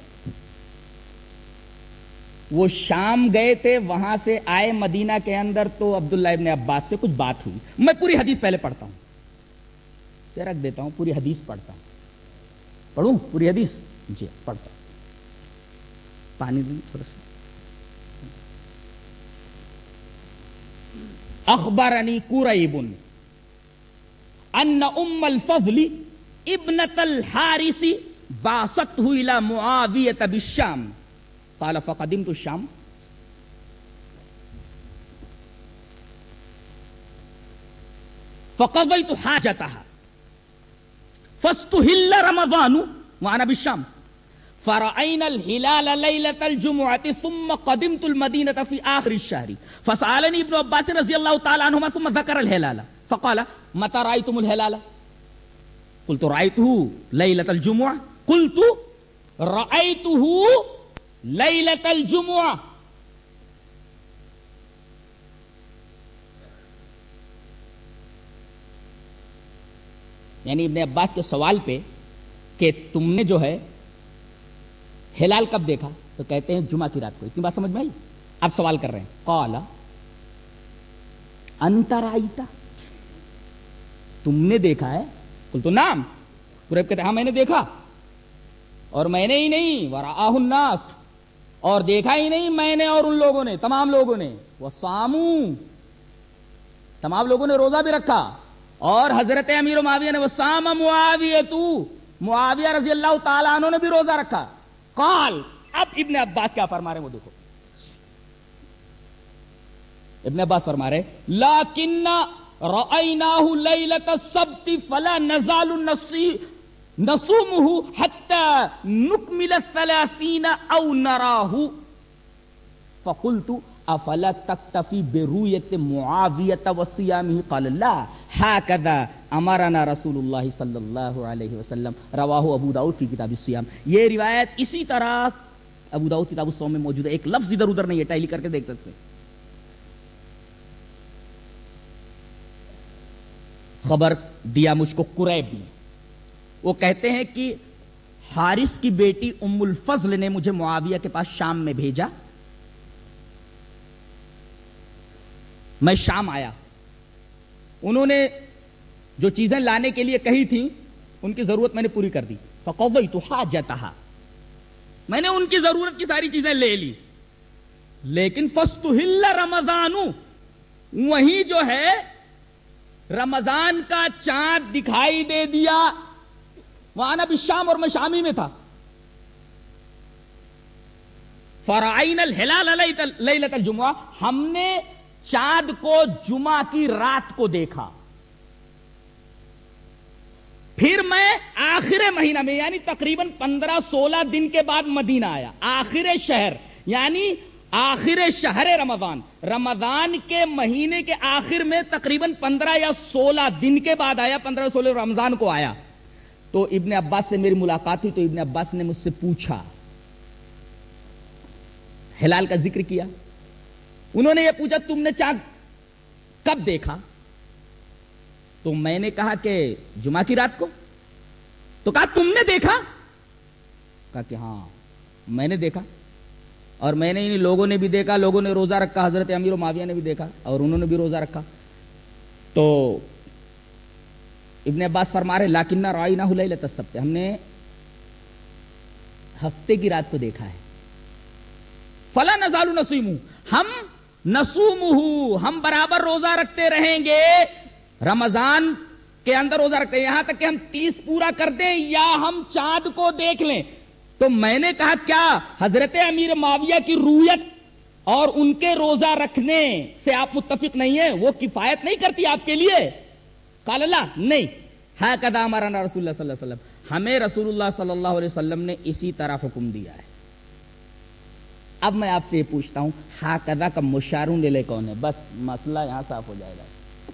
[SPEAKER 2] وہ شام گئے تھے، وہاں سے آئے مدینہ کے اندر تو عبداللہ ابن عباس سے کچھ بات ہوئی. میں پوری حدیث پہلے پڑھتا ہوں، سے رکھ دیتا ہوں، پوری حدیث پڑھتا ہوں. پڑھوں پوری حدیث؟ جی پڑھتا ہوں. پانی دیں تھوڑا سا. اخبرنی قریب ان ام الفضل ابنۃ الحارث بعثته الى معاویہ بالشام قال فقدمت الشام فقضيت حاجتها فاستهل رمضان وانا بالشام فرأينا الهلال ليلة الجمعة ثم قدمت المدينة في آخر الشهر فسألني ابن عباس رضي الله تعالى عنهما ثم ذكر الهلال فقال متى رأيتم الهلال؟ قلت رأيته ليلة الجمعة قلت رأيته ليلة الجمعة. یعنی ابن عباس کے سوال پہ کہ تم نے جو ہے ہلال کب دیکھا تو کہتے ہیں جمعہ کی رات کو. اتنی بات سمجھ میں آئی؟ آپ سوال کر رہے ہیں. قال انت رأیت، تم نے دیکھا ہے؟ قلت نعم. قریب کہتے ہیں ہاں میں نے دیکھا, اور میں نے ہی نہیں ورآہ الناس, اور دیکھا ہی نہیں میں نے اور ان لوگوں نے, تمام لوگوں نے, وصاموا, تمام لوگوں نے روزہ بھی رکھا, اور حضرت امیر معاویہ نے, وصام معاویہ تو, معاویہ رضی اللہ تعالیٰ عنہ نے بھی روزہ رکھا. قال, اب ابن عباس کیا فرما رہے ہیں وہ دیکھو. ابن عباس فرما رہے لیکن رأیناہ لیلۃ السبت فلا نزال نصومہ حتی نکمل الثلاثین او نراہ فقلت افلا تکتفی برؤیت معاویۃ وصیامہ قال لا ہکذا امرنا رسول اللہ صلی اللہ علیہ وسلم. رواہ ابو داؤد فی کتاب الصیام. یہ روایت اسی طرح ابو داؤد کتاب الصوم میں موجود ہے, ایک لفظ ادھر ادھر نہیں ہے, ٹیلی کر کے دیکھ سکتے. خبر دیا مجھ کو قریب نے, وہ کہتے ہیں کہ حارث کی بیٹی ام الفضل نے مجھے معاویہ کے پاس شام میں بھیجا. میں شام آیا, انہوں نے جو چیزیں لانے کے لیے کہی تھیں ان کی ضرورت میں نے پوری کر دی. فقضیت حاجتہا, میں نے ان کی ضرورت کی ساری چیزیں لے لی. لیکن فاستہل رمضان, وہیں جو ہے رمضان کا چاند دکھائی دے دیا. وہاں بھی شام, اور میں شامی میں تھا. فرعین الہلال لیلۃ الجمعہ, ہم نے چاند کو جمعہ کی رات کو دیکھا. پھر میں آخر مہینہ میں یعنی تقریباً پندرہ سولہ دن کے بعد مدینہ آیا. آخر شہر یعنی آخر شہر رمضان, رمضان کے مہینے کے آخر میں تقریباً پندرہ یا سولہ دن کے بعد آیا, پندرہ سولہ رمضان کو آیا. تو ابن عباس سے میری ملاقات ہوئی, تو ابن عباس نے مجھ سے پوچھا, ہلال کا ذکر کیا. انہوں نے یہ پوچھا تم نے چاند کب دیکھا؟ تو میں نے کہا کہ جمعہ کی رات کو. تو کہا تم نے دیکھا؟ کہا کہ ہاں میں نے دیکھا, اور میں نے لوگوں نے بھی دیکھا, لوگوں نے روزہ رکھا, حضرت امیر و معاویہ نے بھی دیکھا اور انہوں نے بھی روزہ رکھا. تو ابن عباس فرما رہے لیکن رأیناہ لیلۃ السبت, ہم نے ہفتے کی رات کو دیکھا ہے. فلا نزال نصومہ, ہم نصومہ, ہم برابر روزہ رکھتے رہیں گے, رمضان کے اندر روزہ رکھتے ہیں یہاں تک کہ ہم تیس پورا کر دیں یا ہم چاند کو دیکھ لیں. تو میں نے کہا کیا حضرت امیر معاویہ کی رویت اور ان کے روزہ رکھنے سے آپ متفق نہیں ہیں, وہ کفایت نہیں کرتی آپ کے لیے؟ قال اللہ, نہیں. ہکذا امرنا رسول اللہ صلی اللہ علیہ وسلم, ہمیں رسول اللہ صلی اللہ علیہ وسلم نے اسی طرح حکم دیا ہے. اب میں آپ سے یہ پوچھتا ہوں, ہکذا کا مشارون الیہ کون ہے؟ بس مسئلہ یہاں صاف ہو جائے گا.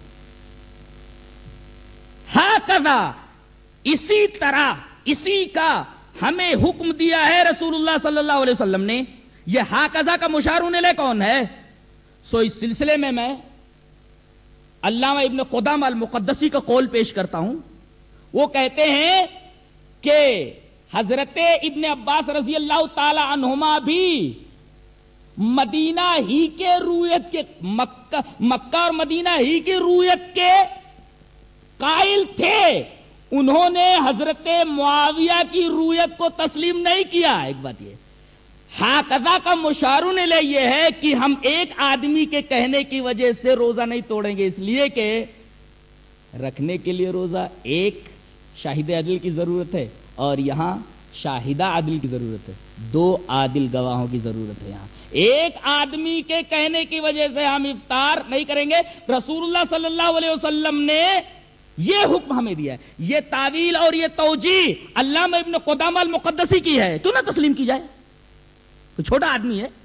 [SPEAKER 2] ہکذا, اسی طرح, اسی کا ہمیں حکم دیا ہے رسول اللہ صلی اللہ علیہ وسلم نے. یہ ہکذا کا مشارون الیہ کون ہے؟ سو اس سلسلے میں میں علامہ ابن قدامہ المقدسی کا قول پیش کرتا ہوں. وہ کہتے ہیں کہ حضرت ابن عباس رضی اللہ تعالی عنہما بھی مدینہ ہی کے رویت کے, مکہ مکہ اور مدینہ ہی کی رویت کے قائل تھے. انہوں نے حضرت معاویہ کی رویت کو تسلیم نہیں کیا. ایک بات یہ, ہکذا کا مشارون الیہ یہ ہے کہ ہم ایک آدمی کے کہنے کی وجہ سے روزہ نہیں توڑیں گے, اس لیے کہ رکھنے کے لیے روزہ ایک شاہد عدل کی ضرورت ہے, اور یہاں شاہدہ عدل کی ضرورت ہے, دو عادل گواہوں کی ضرورت ہے. یہاں ایک آدمی کے کہنے کی وجہ سے ہم افطار نہیں کریں گے. رسول اللہ صلی اللہ علیہ وسلم نے یہ حکم ہمیں دیا ہے. یہ تعویل اور یہ توجیہ علامہ ابن قدامہ المقدسی کی ہے, کیوں نہ تسلیم کی جائے؟ کوئی چھوٹا آدمی ہے.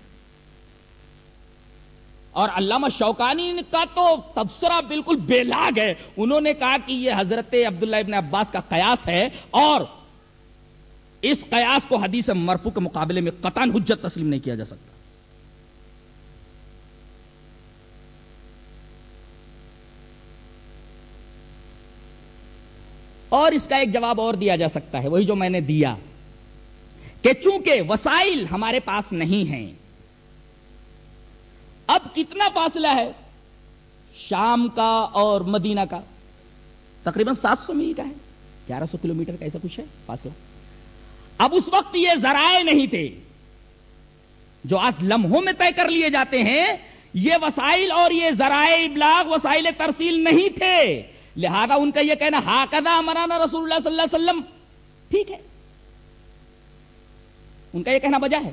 [SPEAKER 2] اور علامہ شوکانی کا تو تبصرہ بالکل بے لاگ ہے. انہوں نے کہا کہ یہ حضرت عبداللہ ابن عباس کا قیاس ہے, اور اس قیاس کو حدیث مرفوع کے مقابلے میں قطعاً حجت تسلیم نہیں کیا جا سکتا. اور اس کا ایک جواب اور دیا جا سکتا ہے, وہی جو میں نے دیا, کہ چونکہ وسائل ہمارے پاس نہیں ہیں. اب کتنا فاصلہ ہے شام کا اور مدینہ کا؟ تقریباً سات سو میل کا ہے، گیارہ سو کلو میٹر کا ایسا کچھ ہے فاصلہ۔ اب اس وقت یہ ذرائع نہیں تھے جو آج لمحوں میں طے کر لیے جاتے ہیں، یہ وسائل اور یہ ذرائع ابلاغ وسائل ترسیل نہیں تھے، لہذا ان کا یہ کہنا ہاکذا امرنا رسول اللہ صلی اللہ علیہ وسلم ٹھیک ہے، ان کا یہ کہنا بجا ہے،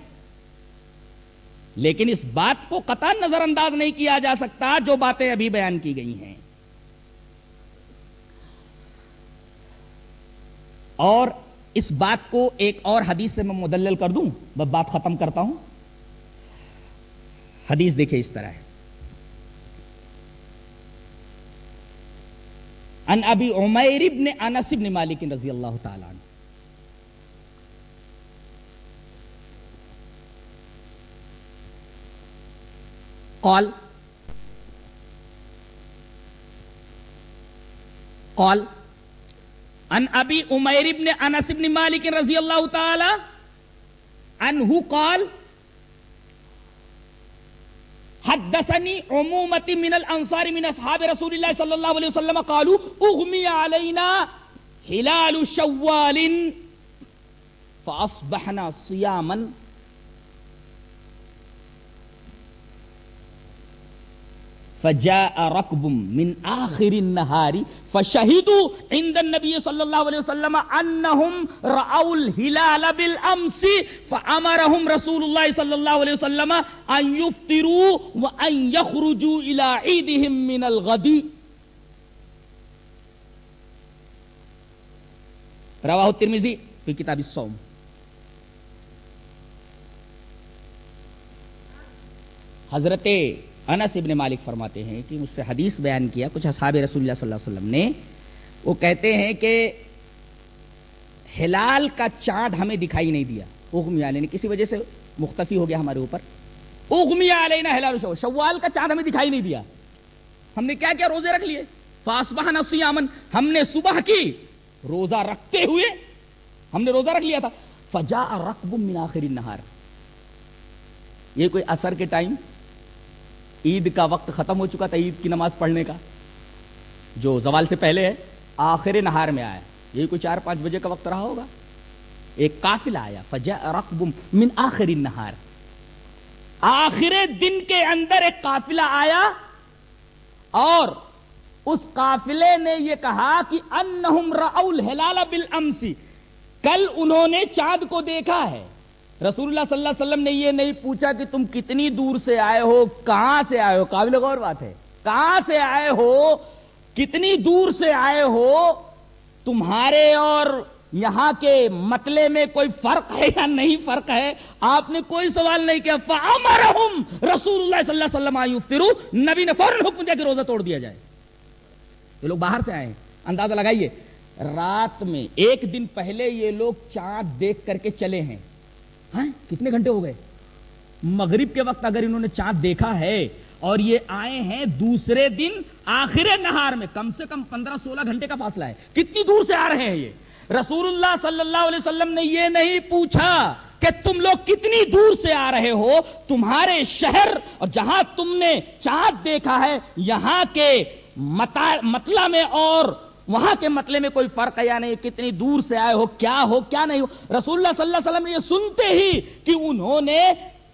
[SPEAKER 2] لیکن اس بات کو قطعا نظر انداز نہیں کیا جا سکتا جو باتیں ابھی بیان کی گئی ہیں۔ اور اس بات کو ایک اور حدیث سے میں مدلل کر دوں، بس بات ختم کرتا ہوں۔ حدیث دیکھیں اس طرح ہے، ان ابی عمیر ابن انس ابن مالک رضی اللہ تعالی عنہ قال قال ان ابی عمیر ابن انس ابن مالک رضی اللہ تعالی عنہ قال حدثني عمومة من الانصار من اصحاب رسول الله صلى الله عليه وسلم قالوا اغمي علينا هلال شوال فاصبحنا صياما فجاء ركب من آخر النهار فشهدوا عند النبي صلى الله عليه وسلم أنهم رأوا الهلال بالأمس فأمرهم رسول الله صلى الله عليه وسلم أن يفطروا وأن يخرجوا إلى عيدهم من الغد. رواه الترمذي في كتاب الصوم. حضرت انس ابن مالک فرماتے ہیں کہ مجھ سے حدیث بیان کیا کچھ اصحاب رسول اللہ صلی اللہ علیہ وسلم نے، وہ کہتے ہیں کہ ہلال کا چاند ہمیں دکھائی نہیں دیا، اغمی علینا کسی وجہ سے مختفی ہو گیا ہمارے اوپر، اغمی علینا ہلال شوال، شوال کا چاند ہمیں دکھائی نہیں دیا، ہم نے کیا کیا روزے رکھ لیے، فاصبحنا صیاما، ہم نے صبح کی روزہ رکھتے ہوئے ہم نے روزہ رکھ لیا تھا، فجاء رکب من آخر النہار، یہ کوئی عصر کے ٹائم عید کا وقت ختم ہو چکا تھا، عید کی نماز پڑھنے کا جو زوال سے پہلے ہے، آخر نہار میں آیا، یہی کوئی چار پانچ بجے کا وقت رہا ہوگا، ایک قافلہ آیا، فجاء رکب من آخر النہار، آخر دن کے اندر ایک قافلہ آیا اور اس قافلے نے یہ کہا کہ انہم رأوا الہلال بالامس، کل انہوں نے چاند کو دیکھا ہے۔ رسول اللہ صلی اللہ علیہ وسلم نے یہ نہیں پوچھا کہ تم کتنی دور سے آئے ہو، کہاں سے آئے ہو، قابل غور بات ہے، کہاں سے آئے ہو، کتنی دور سے آئے ہو، تمہارے اور یہاں کے مطلع میں کوئی فرق ہے یا نہیں فرق ہے، آپ نے کوئی سوال نہیں کیا۔ فَأَمَرَهُمْ رسول اللہ صلی اللہ علیہ وسلم أَن يُفْطِرُوا، نبی نے فوراً حکم دیا کہ روزہ توڑ دیا جائے۔ یہ لوگ باہر سے آئے ہیں، اندازہ لگائیے، رات میں ایک دن پہلے یہ لوگ چاند دیکھ کر کے چلے ہیں، ہاں کتنے گھنٹے ہو گئے، مغرب کے وقت اگر انہوں نے چاند دیکھا ہے اور یہ آئے ہیں دوسرے دن آخر نہار میں، کم سے کم پندرہ سولہ گھنٹے کا فاصلہ ہے، کتنی دور سے آ رہے ہیں یہ۔ رسول اللہ صلی اللہ علیہ وسلم نے یہ نہیں پوچھا کہ تم لوگ کتنی دور سے آ رہے ہو، تمہارے شہر اور جہاں تم نے چاند دیکھا ہے یہاں کے مطلع میں اور وہاں کے مطلع میں کوئی فرق ہے یا نہیں، کتنی دور سے آئے ہو، کیا ہو کیا نہیں ہو۔ رسول اللہ صلی اللہ علیہ وسلم نے یہ سنتے ہی کہ انہوں نے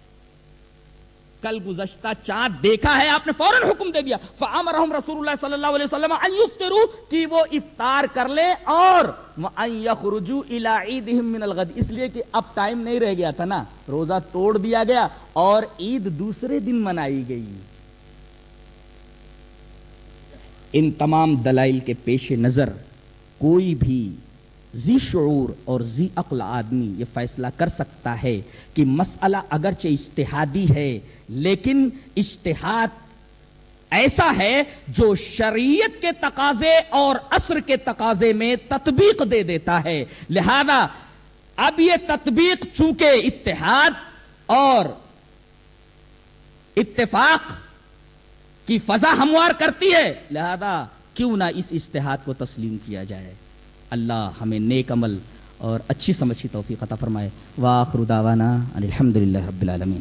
[SPEAKER 2] کل گزشتہ چاند دیکھا ہے، آپ نے فوراً حکم دے دیا، فَأَمَرَهُمْ رسول اللہ صلی اللہ علیہ وسلم أَن يُفْطِرُوا، کہ وہ افطار کر لیں، اور وَأَن يَخْرُجُوا إِلَىٰ عِيدِهِمْ مِنَ الْغَدِ، اس لیے کہ اب ٹائم نہیں رہ گیا تھا نا، روزہ توڑ دیا گیا اور عید دوسرے دن منائی گئی۔ ان تمام دلائل کے پیش نظر کوئی بھی ذی شعور اور ذی عقل آدمی یہ فیصلہ کر سکتا ہے کہ مسئلہ اگرچہ اجتہادی ہے لیکن اجتہاد ایسا ہے جو شریعت کے تقاضے اور عصر کے تقاضے میں تطبیق دے دیتا ہے، لہذا اب یہ تطبیق چونکہ اتحاد اور اتفاق کی فضا ہموار کرتی ہے، لہذا کیوں نہ اس اجتہاد کو تسلیم کیا جائے۔ اللہ ہمیں نیک عمل اور اچھی سمجھ کی توفیق عطا فرمائے۔ وآخر دعوانا ان الحمدللہ رب العالمین۔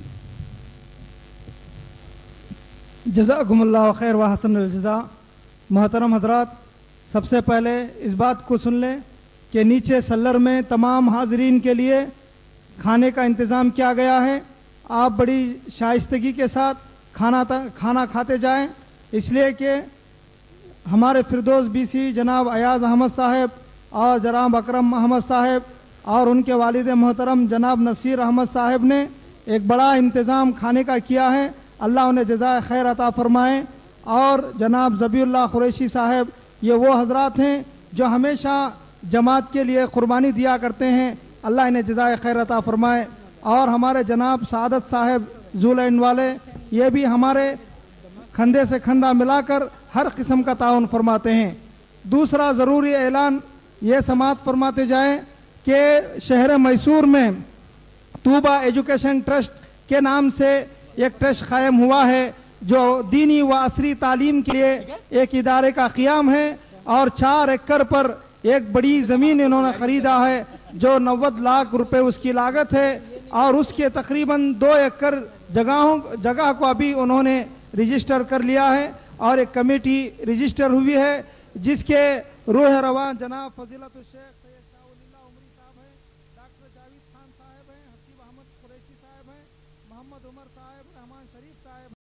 [SPEAKER 1] جزاکم اللہ خیر و حسن الجزا۔ محترم حضرات،
[SPEAKER 3] سب سے پہلے اس بات کو سن لیں کہ نیچے سلر میں تمام حاضرین کے لیے کھانے کا انتظام کیا گیا ہے. آپ بڑی شائستگی کے ساتھ کھانا کھانا کھاتے جائیں، اس لیے کہ ہمارے فردوس بی سی جناب ایاز احمد صاحب اور جناب اکرم احمد صاحب اور ان کے والد محترم جناب نصیر احمد صاحب نے ایک بڑا انتظام کھانے کا کیا ہے. اللہ انہیں جزائے خیر عطا فرمائیں. اور جناب ذبیح اللہ قریشی صاحب، یہ وہ حضرات ہیں جو ہمیشہ جماعت کے لیے قربانی دیا کرتے ہیں. اللہ انہیں جزائے خیر عطا فرمائے. اور ہمارے جناب سعادت صاحب زولینڈ والے، یہ بھی ہمارے کھندے سے کھندہ ملا کر ہر قسم کا تعاون فرماتے ہیں. دوسرا ضروری اعلان یہ سماعت فرماتے جائیں کہ شہر میسور میں طوبہ ایجوکیشن ٹرسٹ کے نام سے ایک ٹرسٹ قائم ہوا ہے جو دینی و عصری تعلیم کے لیے ایک ادارے کا قیام ہے، اور چار ایکڑ پر ایک بڑی زمین انہوں نے خریدا ہے جو نوے لاکھ روپے اس کی لاگت ہے، اور اس کے تقریباً دو ایکڑ جگہوں جگہ کو ابھی انہوں نے رجسٹر کر لیا ہے اور ایک کمیٹی رجسٹر ہوئی ہے جس کے روح رواں جناب فضیلت الشیخ سید شاہ ولی اللہ عمری صاحب ہیں، ڈاکٹر جاوید خان صاحب ہیں، حسیب احمد قریشی صاحب ہیں، محمد عمر صاحب، رحمان شریف صاحب